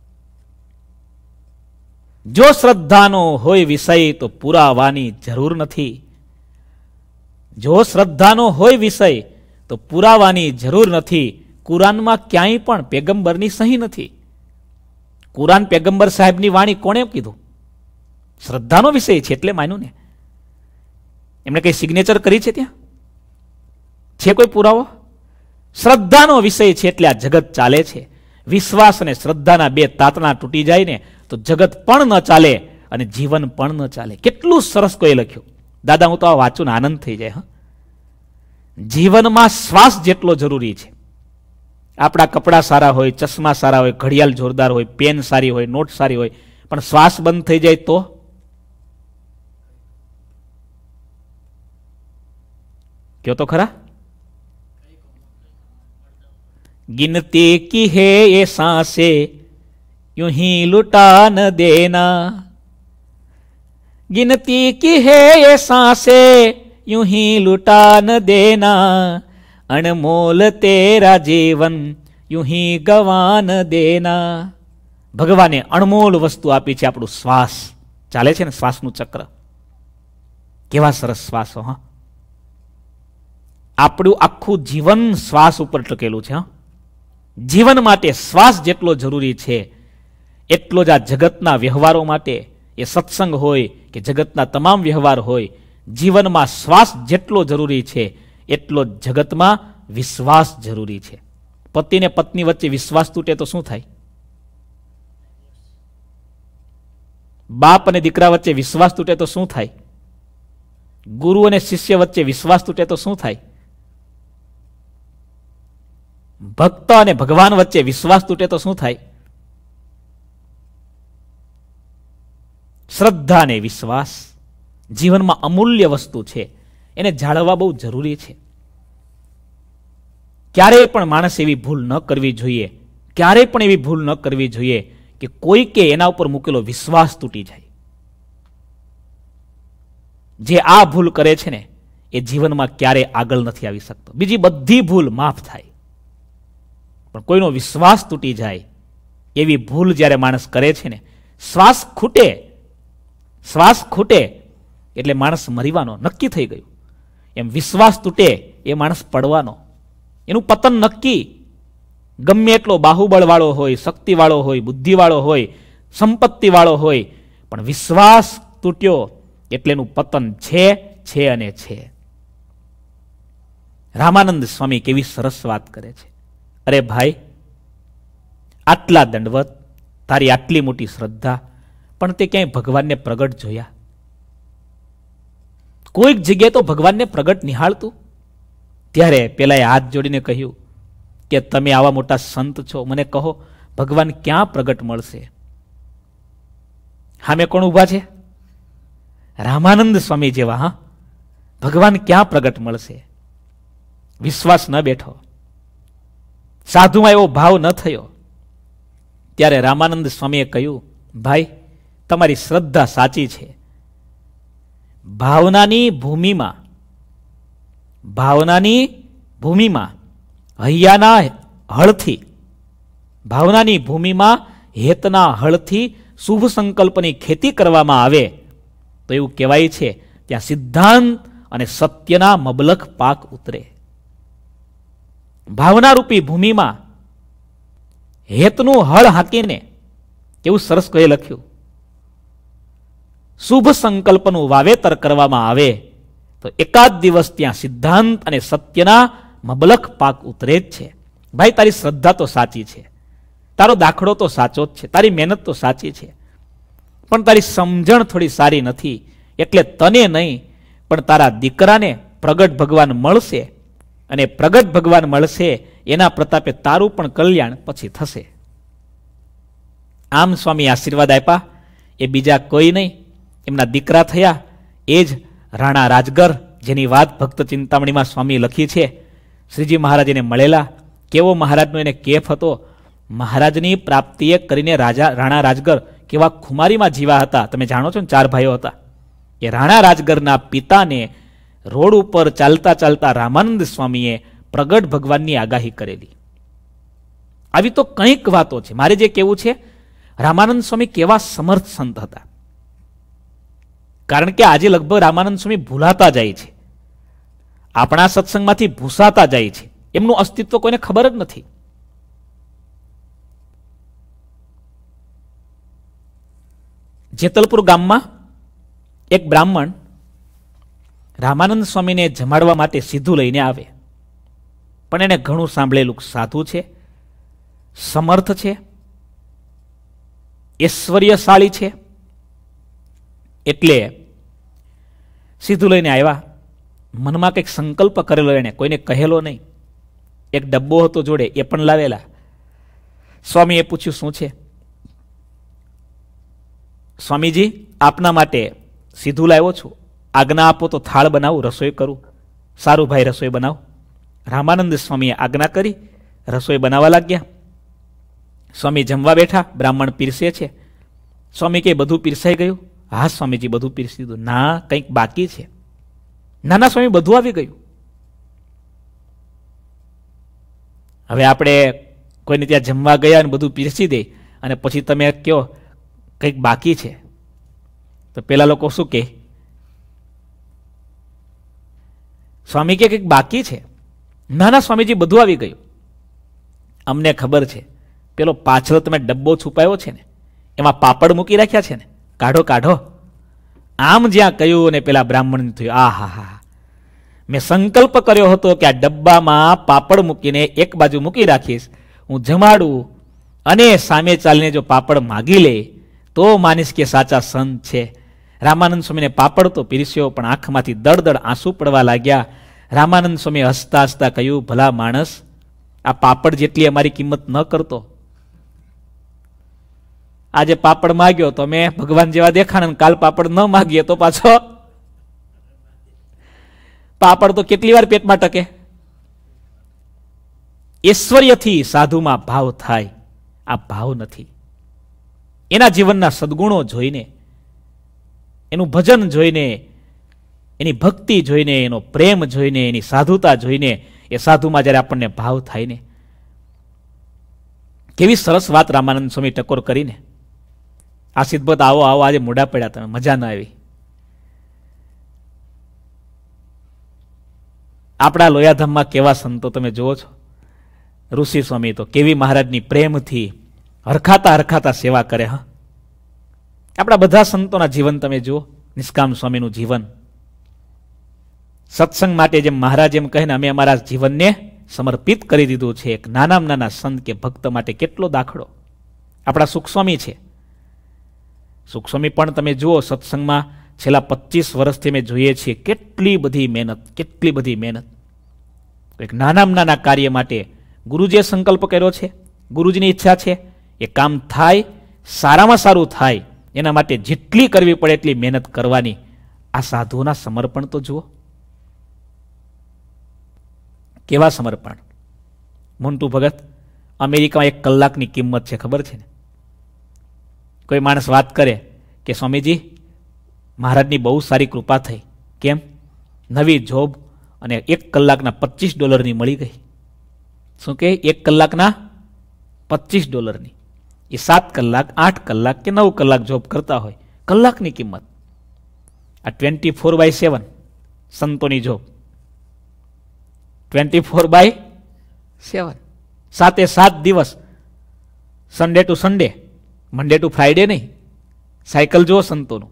જો શ્રદ્ધાનો હોય વિષય તો પુરાવાની જરૂર નથી. જો શ્રદ્ધાનો હોય વિષય તો પુરાવાની જરૂર નથી. કુરાનમાં ક્યાંય પણ પેગંબરની સહી નથી. કુરાન પેગંબર સાહેબની વાણી કોણે કીધું? શ્રદ્ધાનો વિષય છે એટલે માન્યું ને. એમણે કઈ સિગ્નેચર કરી છે? ત્યાં છે કોઈ પુરાવો? શ્રદ્ધાનો વિષય છે એટલે આ જગત ચાલે છે. વિશ્વાસ અને શ્રદ્ધાના બે તાતણા તૂટી જાય ને તો જગત પણ ન ચાલે અને જીવન પણ ન ચાલે. કેટલું સરસ કોઈ લખ્યું. દાદા, હું તો આ વાંચું ને આનંદ થઈ જાય. હા, જીવનમાં શ્વાસ જેટલો જરૂરી છે. આપણા કપડાં સારા હોય, ચશ્મા સારા હોય, ઘડિયાળ જોરદાર હોય, પેન સારી હોય, નોટ સારી હોય, પણ શ્વાસ બંધ થઈ જાય તો? क्यों तो खरा? गिनती की है ये सांसे यूं ही लुटा न देना. गिनती की है ये सांसे यूं ही लुटा न देना. अनमोल तेरा जीवन यूं ही गवा न देना. ભગવાને અણમોલ વસ્તુ આપી છે, આપણું શ્વાસ. ચાલે છે ને શ્વાસનું ચક્ર. કેવા સરસ શ્વાસો! હા, આપણું આખું જીવન શ્વાસ ઉપર ટકેલું છે. જીવન માટે શ્વાસ જેટલો જરૂરી છે એટલો જ આ જગતના વ્યવહારો માટે, એ સત્સંગ હોય કે જગતના તમામ વ્યવહાર હોય, જીવનમાં શ્વાસ જેટલો જરૂરી છે એટલો જગતમાં વિશ્વાસ જરૂરી છે. પતિ ને પત્ની વચ્ચે વિશ્વાસ તૂટે તો શું થાય? બાપ અને દીકરા વચ્ચે વિશ્વાસ તૂટે તો શું થાય? ગુરુ અને શિષ્ય વચ્ચે વિશ્વાસ તૂટે તો શું થાય? ભક્ત અને ભગવાન વચ્ચે વિશ્વાસ તૂટે તો શું થાય? શ્રદ્ધા અને વિશ્વાસ જીવનમાં અમૂલ્ય વસ્તુ છે, એને જાળવવા બહુ જરૂરી છે. ક્યારેય પણ માણસ એવી ભૂલ ન કરવી જોઈએ, ક્યારેય પણ એવી ભૂલ ન કરવી જોઈએ કે કોઈ કે એના ઉપર મૂકેલો વિશ્વાસ તૂટી જાય. જે આ ભૂલ કરે છે ને એ જીવનમાં ક્યારેય આગળ નથી આવી શકતો. બીજી બધી ભૂલ માફ થાય, પણ કોઈનો વિશ્વાસ તૂટી જાય એવી ભૂલ જ્યારે માણસ કરે છે ને, શ્વાસ ખૂટે, શ્વાસ ખૂટે એટલે માણસ મરીવાનો નક્કી થઈ ગયું. એમ વિશ્વાસ તૂટે એ માણસ પડવાનો, એનું પતન નક્કી. ગમે એટલો બાહુબળ વાળો હોય, શક્તિ વાળો હોય, બુદ્ધિ વાળો હોય, સંપત્તિ વાળો હોય, પણ વિશ્વાસ તૂટ્યો એટલે એનું પતન છે છે અને છે. રામાનંદ સ્વામી કેવી સરસ વાત કરે છે. અરે ભાઈ, આટલા દંડવત, તારી આટલી મોટી શ્રદ્ધા, પણ તે ક્યાંય ભગવાનને પ્રગટ જોયા? કોઈક જગ્યાએ તો ભગવાનને પ્રગટ નિહાળતું. ત્યારે પેલાએ હાથ જોડીને કહ્યું કે તમે આવા મોટા સંત છો, મને કહો ભગવાન ક્યાં પ્રગટ મળશે? સામે કોણ ઉભા છે? રામાનંદ સ્વામી જેવા. હા, ભગવાન ક્યાં પ્રગટ મળશે? વિશ્વાસ ન બેઠો, સાધુમાં એવો ભાવ ન થયો. ત્યારે રામાનંદ સ્વામીએ કહ્યું, ભાઈ તમારી શ્રદ્ધા સાચી છે. ભાવનાની ભૂમિમાં ભાવનાની ભૂમિમાં હૈયાના હળથી ભાવનાની ભૂમિમાં હેતના હળથી શુભ સંકલ્પની ખેતી કરવામાં આવે તો એવું કહેવાય છે ત્યાં સિદ્ધાંત અને સત્યના મબલખ પાક ઉતરે. ભાવનારૂપી ભૂમિમાં હેતનું હળ હાંકીને કેવું સરસ કહે લખ્યું, શુભ સંકલ્પનું વાવેતર કરવામાં આવે તો એકાદ દિવસ ત્યાં સિદ્ધાંત અને સત્યના મબલખ પાક ઉતરે જ છે. ભાઈ તારી શ્રદ્ધા તો સાચી છે, તારો દાખલો તો સાચો જ છે, તારી મહેનત તો સાચી છે, પણ તારી સમજણ થોડી સારી નથી. એટલે તને નહીં પણ તારા દીકરાને પ્રગટ ભગવાન મળશે, અને પ્રગટ ભગવાન મળશે એના પ્રતાપે તારું પણ કલ્યાણ પછી થશે. આમ સ્વામી આશીર્વાદ આપ્યા. એ બીજા કોઈ નહીં, એમના દીકરા થયા એ જ રાણા રાજગર, જેની વાત ભક્ત ચિંતામણીમાં સ્વામી લખી છે. શ્રીજી મહારાજ એને મળેલા. કેવો મહારાજનો એને કેફ હતો. મહારાજની પ્રાપ્તિએ કરીને રાજા રાણા રાજગર કેવા ખુમારીમાં જીવા હતા. તમે જાણો છો ને, ચાર ભાઈઓ હતા. એ રાણા રાજગરના પિતાને રોડ ઉપર ચાલતા ચાલતા રામાનંદ સ્વામીએ પ્રગટ ભગવાનની આગાહી કરેલી. આવી તો કંઈક વાતો છે. મારે જે કહેવું છે, રામાનંદ સ્વામી કેવા સમર્થ સંત હતા. કારણ કે આજે લગભગ રામાનંદ સ્વામી ભૂલાતા જાય છે, આપણા સત્સંગમાંથી ભૂસાતા જાય છે, એમનું અસ્તિત્વ કોઈને ખબર જ નથી. જેતલપુર ગામમાં એક બ્રાહ્મણ રામાનંદ સ્વામીને જમાડવા માટે સીધું લઈને આવે, પણ એને ઘણું સાંભળેલું, સાધુ છે, સમર્થ છે, ઐશ્વર્યશાળી છે, એટલે સીધું લઈને આવ્યા. મનમાં કંઈક સંકલ્પ કરેલો, એને કોઈને કહેલો નહીં. એક ડબ્બો હતો જોડે, એ પણ લાવેલા. સ્વામીએ પૂછ્યું, શું છે? સ્વામીજી, આપના માટે સીધું લાવ્યો છું, આજ્ઞા આપો તો થાળ બનાવું, રસોઈ કરું. સારું ભાઈ, રસોઈ બનાવ. રામાનંદ સ્વામીએ આજ્ઞા કરી, રસોઈ બનાવવા લાગ્યા. સ્વામી જમવા બેઠા, બ્રાહ્મણ પીરસે છે. સ્વામી કે બધું પીરસાઈ ગયું? હા સ્વામીજી, બધું પીરસી દીધું. ના, કંઈક બાકી છે. ના ના સ્વામી, બધું આવી ગયું. હવે આપણે કોઈને ત્યાં જમવા ગયા અને બધું પીરસી દે, અને પછી તમે કહો કંઈક બાકી છે, તો પેલા લોકો શું કહે? સ્વામી કે કંઈક બાકી છે. ના ના સ્વામીજી, બધું આવી ગયું. અમને ખબર છે, પેલો પાછળ તમે ડબ્બો છુપાયો છે ને, એમાં પાપડ મૂકી રાખ્યા છે ને, કાઢો કાઢો. આમ જ્યાં કહ્યું અને પેલા બ્રાહ્મણ થયું, આ હા હા, મેં સંકલ્પ કર્યો હતો કે આ ડબ્બામાં પાપડ મૂકીને એક બાજુ મૂકી રાખીશ, હું જમાડું અને સામે ચાલીને જો પાપડ માગી લે તો માનીશ કે સાચા સંત છે. રામાનંદ સ્વામીને પાપડ તો પીરસ્યો, પણ આંખમાંથી દળદળ આંસુ પડવા લાગ્યા. રામાનંદ સ્વામી હસતા હસતા કહ્યું, ભલા માણસ, આ પાપડ જેટલી અમારી કિંમત ન કરતો. આજે પાપડ માગ્યો તો મેં ભગવાન જેવા દેખાણ, કાલ પાપડ ન માગીએ તો પાછો પાપડ તો કેટલી વાર પેટમાં ટકે. ઐશ્વર્યથી સાધુમાં ભાવ થાય, આ ભાવ નથી. એના જીવનના સદગુણો જોઈને, એનું ભજન જોઈને, એની ભક્તિ જોઈને, એનો પ્રેમ જોઈને, એની સાધુતા જોઈને એ સાધુમાં જ્યારે આપણને ભાવ થાય ને, કેવી સરસ વાત રામાનંદ સ્વામી ટકોર કરીને. આ સિદ્ધભક્ત આવો આવો, આજે મોઢા પડ્યા તમે, મજા ના આવી. આપણા લોયાધામમાં કેવા સંતો તમે જુઓ છો. ઋષિ સ્વામી તો કેવી મહારાજની પ્રેમથી હરખાતા હરખાતા સેવા કરે. હા, આપણા બધા સંતોના જીવન તમે જુઓ. નિષ્કામ સ્વામીનું જીવન, સત્સંગ માટે જેમ મહારાજ એમ કહે ને, અમે અમારા જીવનને સમર્પિત કરી દીધું છે. એક નાનામાં નાના સંત કે ભક્ત માટે કેટલો દાખલો. આપણા સુખસ્વામી છે. સુખસ્વામી પણ તમે જુઓ, સત્સંગમાં છેલ્લા પચીસ વર્ષથી અમે જોઈએ છીએ કેટલી બધી મહેનત, કેટલી બધી મહેનત. એક નાનામાં નાના કાર્ય માટે ગુરુજીએ સંકલ્પ કર્યો છે, ગુરુજીની ઈચ્છા છે, એ કામ થાય, સારામાં સારું થાય, એના માટે જેટલી કરવી પડે એટલી મહેનત કરવાની. આ સાધુઓના સમર્પણ તો જુઓ, કેવા સમર્પણ. મોન્ટુ ભગત, અમેરિકામાં એક કલાકની કિંમત છે ખબર છે ને? કોઈ માણસ વાત કરે કે સ્વામીજી મહારાજની બહુ સારી કૃપા થઈ. કેમ? નવી જોબ અને એક કલાકના પચીસ ડોલરની મળી ગઈ. શું કે? એક કલાકના પચીસ ડોલરની. એ સાત કલાક, આઠ કલાક કે નવ કલાક જોબ કરતા હોય, કલાકની કિંમત. આ ટ્વેન્ટી ફોર બાય સેવન સંતોની job, twenty four by seven, સાતે સાત દિવસ, Sunday to Sunday, Monday to Friday નહીં. સાયકલ જુઓ સંતોનું.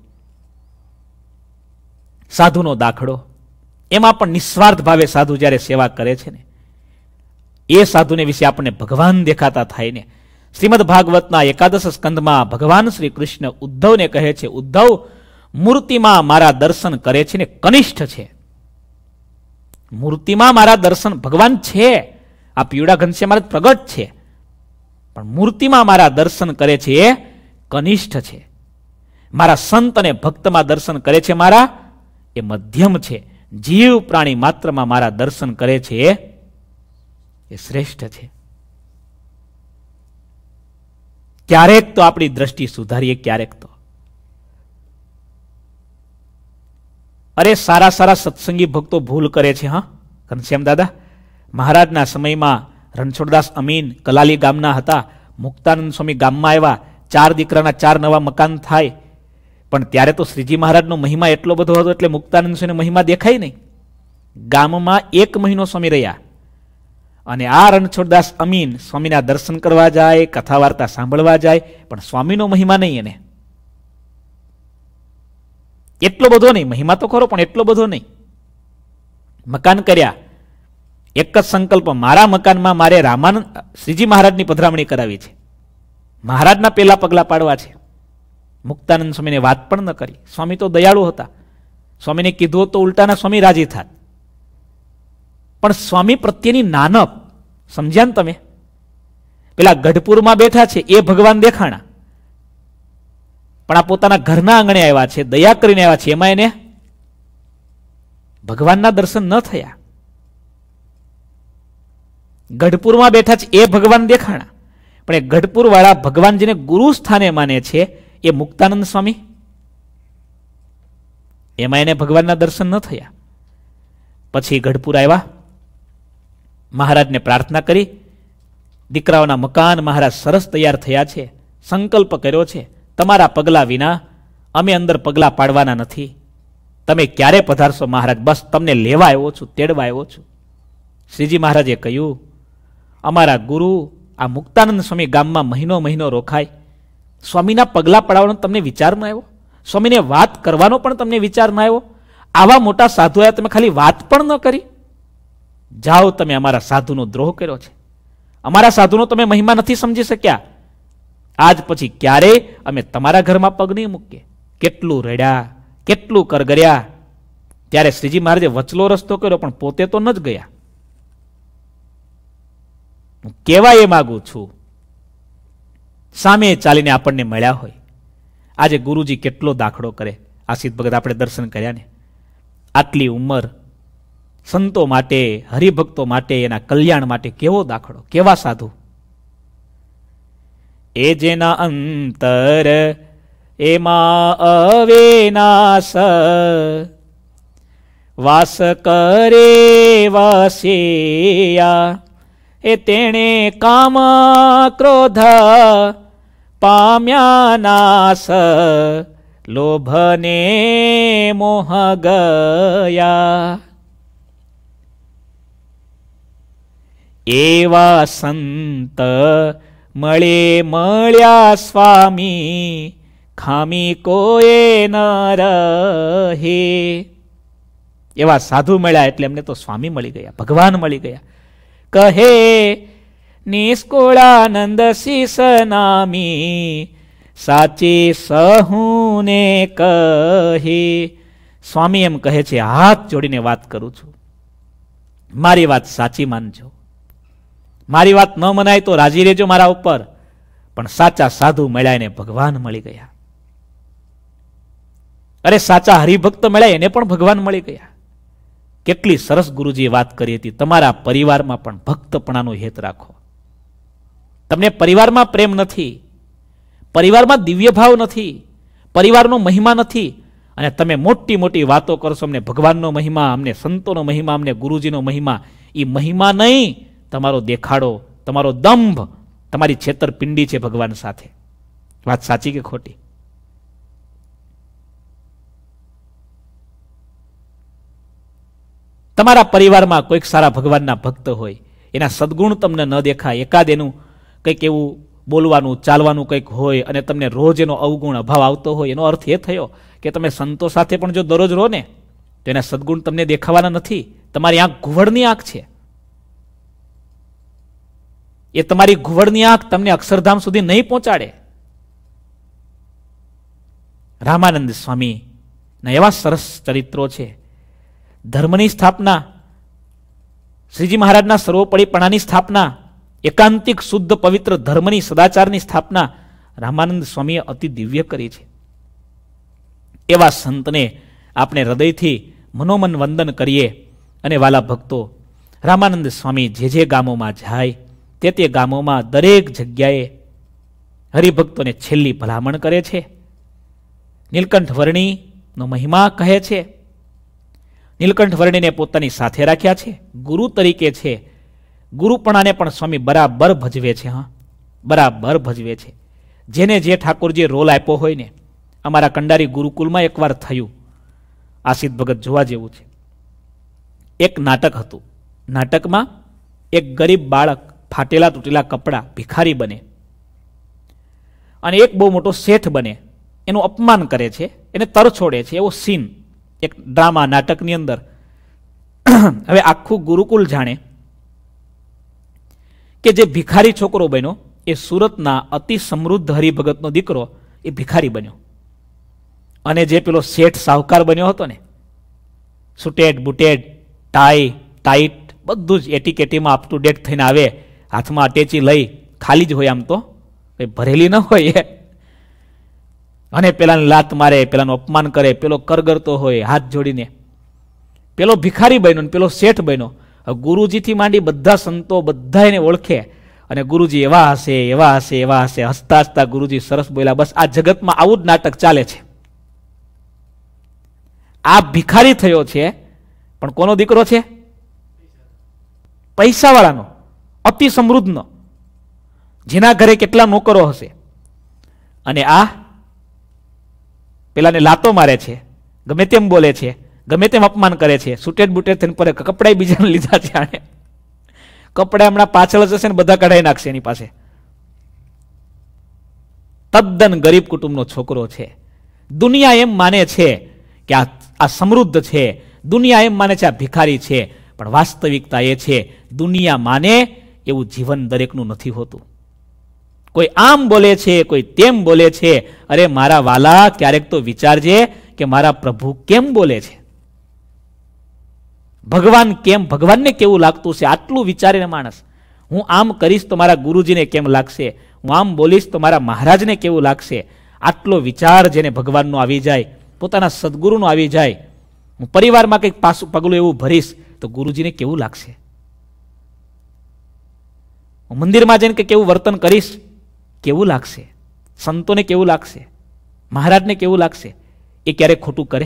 સાધુનો દાખલો, એમાં પણ નિસ્વાર્થ ભાવે સાધુ જ્યારે સેવા કરે છે ને, એ સાધુને વિશે આપણને ભગવાન દેખાતા થાય ને. શ્રીમદ ભાગવતના એકાદશ સ્કંદમાં ભગવાન શ્રી કૃષ્ણ ઉદ્ધવને કહે છે, ઉદ્ધવ, મૂર્તિમાં મારા દર્શન કરે છે ને કનિષ્ઠ છે. મૂર્તિમાં મારા દર્શન, ભગવાન છે, આ પીવડા ઘનશ્યામ મહારાજ પ્રગટ છે, પણ મૂર્તિમાં મારા દર્શન કરે છે એ કનિષ્ઠ છે. મારા સંત અને ભક્તમાં દર્શન કરે છે મારા, એ મધ્યમ છે. જીવ પ્રાણી માત્રમાં મારા દર્શન કરે છે એ શ્રેષ્ઠ છે. ક્યારેક તો આપણી દ્રષ્ટિ સુધારીએ, ક્યારેક તો. અરે સારા સારા સત્સંગી ભક્તો ભૂલ કરે છે. હા, ઘનશ્યામ દાદા મહારાજના સમયમાં રણછોડદાસ અમીન કલાલી ગામના હતા. મુક્તાનંદ સ્વામી ગામમાં આવ્યા, ચાર દીકરાના ચાર નવા મકાન થાય. પણ ત્યારે તો શ્રીજી મહારાજનો મહિમા એટલો બધો હતો એટલે મુક્તાનંદ સ્વામીનો મહિમા દેખાય નહીં. ગામમાં એક મહિનો સ્વામી રહ્યા અને આ રણછોડદાસ અમીન સ્વામીના દર્શન કરવા જાય, કથા વાર્તા સાંભળવા જાય, પણ સ્વામીનો મહિમા નહીં. એને એટલો બધો નહીં, મહિમા તો ખરો પણ એટલો બધો નહીં. મકાન કર્યા, એક જ સંકલ્પ, મારા મકાનમાં મારે રામાનંદ શ્રીજી મહારાજની પધરામણી કરાવી છે, મહારાજના પેલા પગલા પાડવા છે. મુક્તાનંદ સ્વામીને વાત પણ ન કરી. સ્વામી તો દયાળુ હતા, સ્વામીને કીધું તો ઉલટાના સ્વામી રાજી થાત. પણ સ્વામી પ્રત્યેની નાનપ સમજ્યા ને તમે? પેલા ગઢપુરમાં બેઠા છે એ ભગવાન દેખાણા, પણ આ પોતાના ઘરના આંગણે આવ્યા છે, દયા કરીને આવ્યા છે, એમાં એને ભગવાનના દર્શન ન થયા. ગઢપુરમાં બેઠા છે એ ભગવાન દેખાણા, પણ એ ગઢપુર વાળા ભગવાન જેને ગુરુ સ્થાને માને છે એ મુક્તાનંદ સ્વામી, એમાં એને ભગવાનના દર્શન ન થયા. પછી ગઢપુર આવ્યા, મહારાજને પ્રાર્થના કરી, દીકરાઓના મકાન મહારાજ સરસ તૈયાર થયા છે, સંકલ્પ કર્યો છે, તમારા પગલા વિના અમે અંદર પગલા પાડવાના નથી, તમે ક્યારે પધારશો મહારાજ, બસ તમને લેવા આવ્યો છું, તેડવા આવ્યો છું. શ્રીજી મહારાજે કહ્યું, અમારા ગુરુ આ મુક્તાનંદ સ્વામી ગામમાં મહિનો મહિનો રોકાય, સ્વામીના પગલા પડાવવાનો તમને વિચાર ન આવ્યો? સ્વામીને વાત કરવાનો પણ તમને વિચાર ના આવ્યો? આવા મોટા સાધુ આવ્યા, તમે ખાલી વાત પણ ન કરી? જાઓ, તમે અમારા સાધુનો દ્રોહ કર્યો છે. અમારા સાધુનો તમે મહિમા નથી સમજી શક્યા. આજ પછી ક્યારેય અમે તમારા ઘરમાં પગ નહીં મૂકીએ. કેટલું રડ્યા, કેટલું કરગર્યા. ત્યારે શ્રીજી મહારાજે વચલો રસ્તો કર્યો, પણ પોતે તો ન જ ગયા. હું કહેવા એ માગું છું, સામે ચાલીને આપણને મળ્યા હોય. આજે ગુરુજી કેટલો દાખલો કરે. આશિત ભગત આપણે દર્શન કર્યા ને, આટલી ઉંમર સંતો માટે, હરિભક્તો માટે, એના કલ્યાણ માટે કેવો દાખલો, કેવા સાધુ. એ જેના અંતર એમાં અવેનાશ, વાસ કરે વાસ્યા. એ તેણે કામ ક્રોધ પામ્યા નાશ, લોભને મોહ ગયા. એવા સંત મળે મળ્યા સ્વામી, ખામી કોએ ન રહે. એવા સાધુ મળ્યા એટલે એમને તો સ્વામી મળી ગયા, ભગવાન મળી ગયા. કહે નિષ્કુળાનંદ શીશ નામી, સાચી સહુને કહે. સ્વામી એમ કહે છે, હાથ જોડીને વાત કરું છું, મારી વાત સાચી માનજો. મારી વાત ન મનાય તો રાજી રહેજો મારા ઉપર. પણ સાચા સાધુ મળ્યા એને ભગવાન મળી ગયા. અરે સાચા હરિભક્ત મળ્યા એને પણ ભગવાન મળી ગયા. કેટલી સરસ ગુરુજીએ વાત કરી હતી. તમારા પરિવારમાં પણ ભક્તપણાનો હેત રાખો. તમને પરિવારમાં પ્રેમ નથી, પરિવારમાં દિવ્ય ભાવ નથી, પરિવારનો મહિમા નથી, અને તમે મોટી મોટી વાતો કરશો અમને ભગવાનનો મહિમા, અમને સંતોનો મહિમા, અમને ગુરુજીનો મહિમા. એ મહિમા નહીં, તમારો દેખાડો, તમારો દંભ, તમારી છેતરપિંડી છે ભગવાન સાથે. વાત સાચી કે ખોટી? તમારા પરિવારમાં કોઈક સારા ભગવાનના ભક્ત હોય, એના સદગુણ તમને ન દેખાય, એકાદ એનું કંઈક એવું બોલવાનું ચાલવાનું કંઈક હોય, અને તમને રોજ એનો અવગુણ અભાવ આવતો હોય, એનો અર્થ એ થયો કે તમે સંતો સાથે પણ જો દરરોજ રહો ને તો એના સદગુણ તમને દેખાવાના નથી. તમારી આંખ ઘુવડની આંખ છે. એ તમારી ઘુવડની આંખ તમને અક્ષરધામ સુધી નહીં પહોંચાડે. રામાનંદ સ્વામીના એવા સરસ ચરિત્રો છે. ધર્મની સ્થાપના, શ્રીજી મહારાજના સર્વોપરીપણાની સ્થાપના, એકાંતિક શુદ્ધ પવિત્ર ધર્મની સદાચારની સ્થાપના રામાનંદ સ્વામીએ અતિ દિવ્ય કરી છે. એવા સંતને આપણે હૃદયથી મનોમન વંદન કરીએ. અને વાલા ભક્તો, રામાનંદ સ્વામી જે જે ગામોમાં જાય તે તે ગામોમાં દરેક જગ્યાએ હરિભક્તોને છેલ્લી ભલામણ કરે છે. નીલકંઠ વર્ણીનો મહિમા કહે છે. નીલકંઠ વર્ણીને પોતાની સાથે રાખ્યા છે, ગુરુ તરીકે છે. ગુરુપણાને પણ સ્વામી બરાબર ભજવે છે. હા, બરાબર ભજવે છે. જેને જે ઠાકોરજીએ રોલ આપ્યો હોય ને. અમારા કંડારી ગુરુકુલમાં એકવાર થયું, આશિત ભગત જોવા જેવું છે. એક નાટક હતું. નાટકમાં એક ગરીબ બાળક ફાટેલા તૂટેલા કપડાં ભિખારી બને, અને એક બહુ મોટો શેઠ બને, એનું અપમાન કરે છે, એને તરછોડે છે. એવો સીન એક ડ્રામા નાટકની અંદર. હવે આખું ગુરુકુલ જાણે કે જે ભિખારી છોકરો બન્યો એ સુરતના અતિ સમૃદ્ધ હરિભગતનો દીકરો એ ભિખારી બન્યો, અને જે પેલો શેઠ સાહુકાર બન્યો હતો ને, સુટેડ બુટેડ, ટાઈ ટાઈટ, બધું જ એટીકેટીમાં અપ ટુ ડેટ થઈને આવે, હાથમાં અટેચી લઈ, ખાલી જ હોય, આમ તો કઈ ભરેલી ન હોય, અને પેલાને લાત મારે, પેલાનું અપમાન કરે, પેલો કરગરતો હોય હાથ જોડીને. પેલો ભિખારી બન્યો ને પેલો શેઠ બન્યો. ગુરુજીથી માંડી બધા સંતો બધા એને ઓળખે, અને ગુરુજી એવા હશે એવા હશે એવા હશે. હસતા હસતા ગુરુજી સરસ બોલ્યા, બસ આ જગતમાં આવું જ નાટક ચાલે છે. આ ભિખારી થયો છે, પણ કોનો દીકરો છે? પૈસાવાળાનો, અતિ સમૃદ્ધનો, જેના ઘરે કેટલા નોકરો હશે. અને આ પેલાને લાતો મારે છે, ગમે તેમ બોલે છે, ગમે તેમ અપમાન કરે છે, સુટેડ બુટેડ થઈને પર કપડા બીજાને લીધા છે આને. કપડા હમણાં પાછળ જશે ને બધા કઢાઈ નાખશે એની પાસે. તદ્દન ગરીબ કુટુંબનો છોકરો છે. દુનિયા એમ માને છે કે આ આ સમૃદ્ધ છે, દુનિયા એમ માને છે આ ભિખારી છે, પણ વાસ્તવિકતા એ છે દુનિયા માને એવું જીવન દરેકનું નથી હોતું. કોઈ આમ બોલે છે, કોઈ તેમ બોલે છે. અરે મારા વાલા, ક્યારેક તો વિચારજે કે મારા પ્રભુ કેમ બોલે છે, ભગવાન કેમ, ભગવાનને કેવું લાગતું છે. આટલું વિચારીને માણસ, હું આમ કરીશ તો મારા ગુરુજીને કેમ લાગશે, હું આમ બોલીશ તો મારા મહારાજને કેવું લાગશે. આટલો વિચાર જેને ભગવાનનો આવી જાય, પોતાના સદગુરુનો આવી જાય, હું પરિવારમાં કંઈક પાછું પગલું એવું ભરીશ તો ગુરુજીને કેવું લાગશે, હું મંદિરમાં જઈને કે કેવું વર્તન કરીશ કેવું લાગશે, સંતોને કેવું લાગશે, મહારાજને કેવું લાગશે. એ ક્યારેક ખોટું કરે?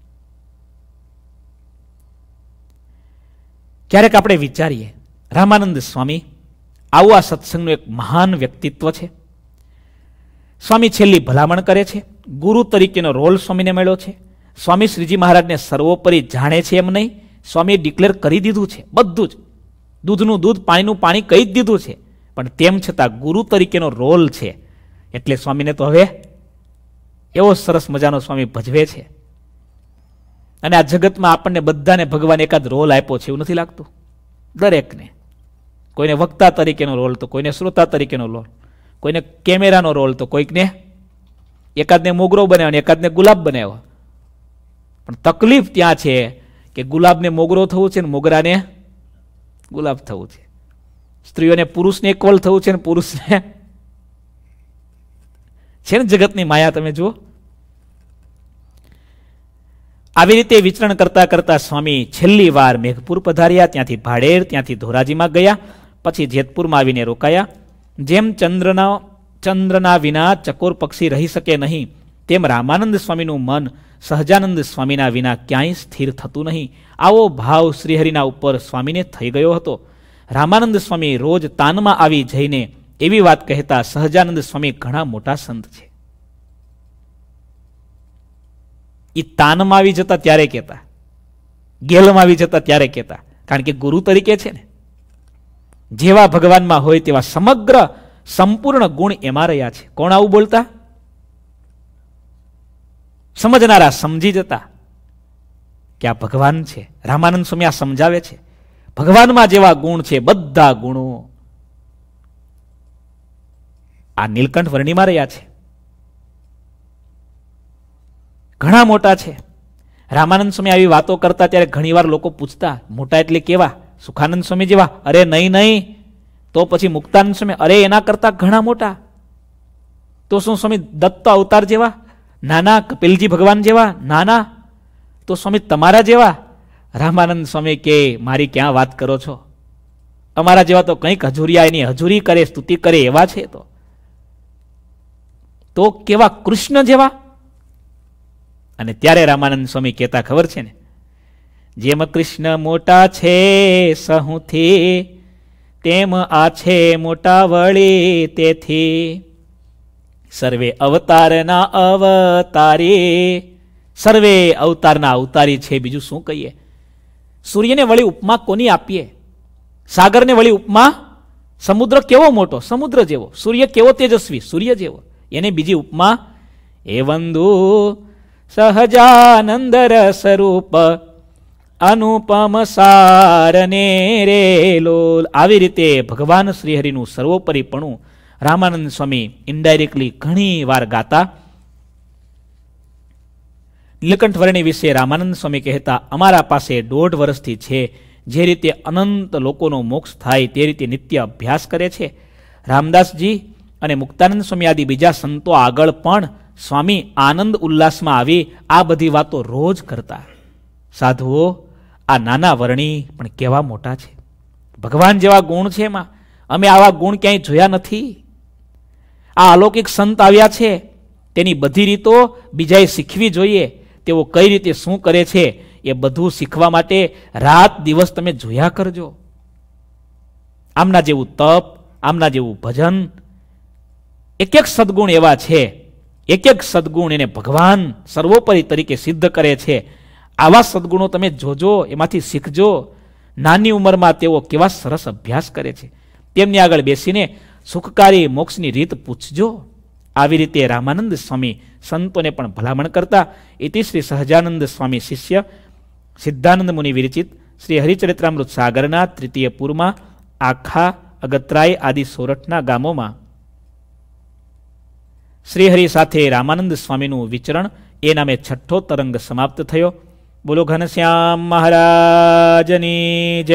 ક્યારેક આપણે વિચારીએ, રામાનંદ સ્વામી આવું આ સત્સંગનું એક મહાન વ્યક્તિત્વ છે. સ્વામી છેલ્લી ભલામણ કરે છે, ગુરુ તરીકેનો રોલ સ્વામીને મળ્યો છે. સ્વામી શ્રીજી મહારાજને સર્વોપરી જાણે છે એમ નહીં, સ્વામીએ ડિક્લેર કરી દીધું છે બધું જ, દૂધનું દૂધ પાણીનું પાણી કહી જ દીધું છે, પણ તેમ છતાં ગુરુ તરીકેનો રોલ છે. એટલે સ્વામીને તો હવે એવો સરસ મજાનો સ્વામી ભજવે છે. અને આ જગતમાં આપણને બધાને ભગવાન એકાદ રોલ આપ્યો છે એવું નથી લાગતું? દરેકને, કોઈને વક્તા તરીકેનો રોલ, તો કોઈને શ્રોતા તરીકેનો રોલ, કોઈને કેમેરાનો રોલ, તો કોઈકને એકાદને મોગરો બનાવ્યો, એકાદને ગુલાબ બનાવ્યો. પણ તકલીફ ત્યાં છે કે ગુલાબને મોગરો થવું છે ને મોગરાને ગુલાબ થવું છે. સ્ત્રીઓને પુરુષને ઇક્વલ થવું છે ને પુરુષને છે ને જગતની માયા. તમે જુઓ, આવી રીતે વિચરણ કરતા કરતા સ્વામી છેલ્લી વાર મેઘપુર પધાર્યા, ત્યાંથી ભાડેર, ત્યાંથી ધોરાજીમાં ગયા, પછી જેતપુરમાં આવીને રોકાયા. જેમ ચંદ્રના ચંદ્રના વિના ચકોર પક્ષી રહી શકે નહીં, તેમ રામાનંદ સ્વામીનું મન સહજાનંદ સ્વામીના વિના ક્યાંય સ્થિર થતું નહીં. આવો ભાવ શ્રીહરિના ઉપર સ્વામીને થઈ ગયો હતો. રામાનંદ સ્વામી રોજ તાનમાં આવી જઈને એવી વાત કહેતા, સહજાનંદ સ્વામી ઘણા મોટા સંત છે. એ તાનમાં આવી જતા ત્યારે કહેતા, ગેલમાં આવી જતા ત્યારે કહેતા, કારણ કે ગુરુ તરીકે છે ને, જેવા ભગવાનમાં હોય તેવા સમગ્ર સંપૂર્ણ ગુણ એમાં રહ્યા છે. કોણ આવું બોલતા? સમજનારા સમજી જતા કે આ ભગવાન છે. રામાનંદ સ્વામી આ સમજાવે છે, ભગવાનમાં જેવા ગુણ છે બધા ગુણો આ નીલકંઠ વર્ણિમાં રહ્યા છે, ઘણા મોટા છે. રામાનંદ સ્વામી આવી વાતો કરતા ત્યારે ઘણીવાર લોકો પૂછતા, મોટા એટલે કેવા? સુખાનંદ સ્વામી જેવા? અરે નહીં નહીં. તો પછી મુક્તાનંદ સ્વામી? અરે એના કરતા ઘણા મોટા. તો શું સ્વામી દત્ત અવતાર જેવા? નાના. કપિલજી ભગવાન જેવા? નાના. તો સ્વામી તમારા જેવા? રામાનંદ સ્વામી કે મારી ક્યાં વાત કરો છો, અમારા જેવા તો કંઈક હજુરિયા એની હજુરી કરે, સ્તુતિ કરે એવા છે. તો તો કેવા? કૃષ્ણ જેવા. અને ત્યારે રામાનંદ સ્વામી કહેતા ખબર છે ને, જેમ કૃષ્ણ મોટા છે સહુથી, તેમ આ છે મોટા વળી તેથી. સર્વે અવતારના અવતારી, સર્વે અવતારના અવતારી છે. બીજું શું કહીએ? સૂર્યને વળી ઉપમા કોની આપીએ? સાગરને વળી ઉપમા, સમુદ્ર કેવો મોટો, સમુદ્ર જેવો. સૂર્ય કેવો તેજસ્વી, સૂર્ય જેવો. એને બીજી ઉપમા? એ વંદુ સહજાનંદ સ્વરૂપ અનુપમ સારને રે લોલ. આવી રીતે ભગવાન શ્રીહરિનું સર્વોપરીપણું રામાનંદ સ્વામી ઇનડાયરેક્ટલી ઘણી વાર ગાતા. નીલકંઠ વર્ણી વિશે રામાનંદ સ્વામી કહેતા, અમારા પાસે દોઢ વર્ષથી છે, જે રીતે અનંત લોકોનો મોક્ષ થાય તે રીતે નિત્ય અભ્યાસ કરે છે. રામદાસજી અને મુક્તાનંદ સ્વામી આદિ બીજા સંતો આગળ પણ સ્વામી આનંદ ઉલ્લાસમાં આવી આ બધી વાતો રોજ કરતા. સાધુઓ, આ નાના વર્ણી પણ કેવા મોટા છે, ભગવાન જેવા ગુણ છે એમાં. અમે આવા ગુણ ક્યાંય જોયા નથી. આ અલૌકિક સંત આવ્યા છે, તેની બધી રીતો બીજાએ શીખવી જોઈએ. તેઓ કઈ રીતે શું કરે છે એ બધું શીખવા માટે રાત દિવસ તમે જોયા કરજો. આમના જેવું તપ, આમના જેવું ભજન, એક એક સદગુણ એવા છે, એક એક સદગુણ એને ભગવાન સર્વોપરી તરીકે સિદ્ધ કરે છે. આવા સદગુણો તમે જોજો, એમાંથી શીખજો. નાની ઉંમરમાં તેઓ કેવા સરસ અભ્યાસ કરે છે. તેમની આગળ બેસીને સુખકારી મોક્ષની રીત પૂછજો. આવી રીતે રામાનંદ સ્વામી સંતોને પણ ભલામણ કરતા. ઇતિ શ્રી સહજાનંદ સ્વામી શિષ્ય સિદ્ધાનંદ મુનિ વિરચિત શ્રી હરિચરિત્રામૃત સાગરના તૃતીય પૂરમાં આખા અગત્રાય આદિ સોરઠના ગામોમાં શ્રીહરિ સાથે રામાનંદ સ્વામીનું વિચરણ એ નામે છઠ્ઠો તરંગ સમાપ્ત થયો. બોલો ઘનશ્યામ મહારાજની જય.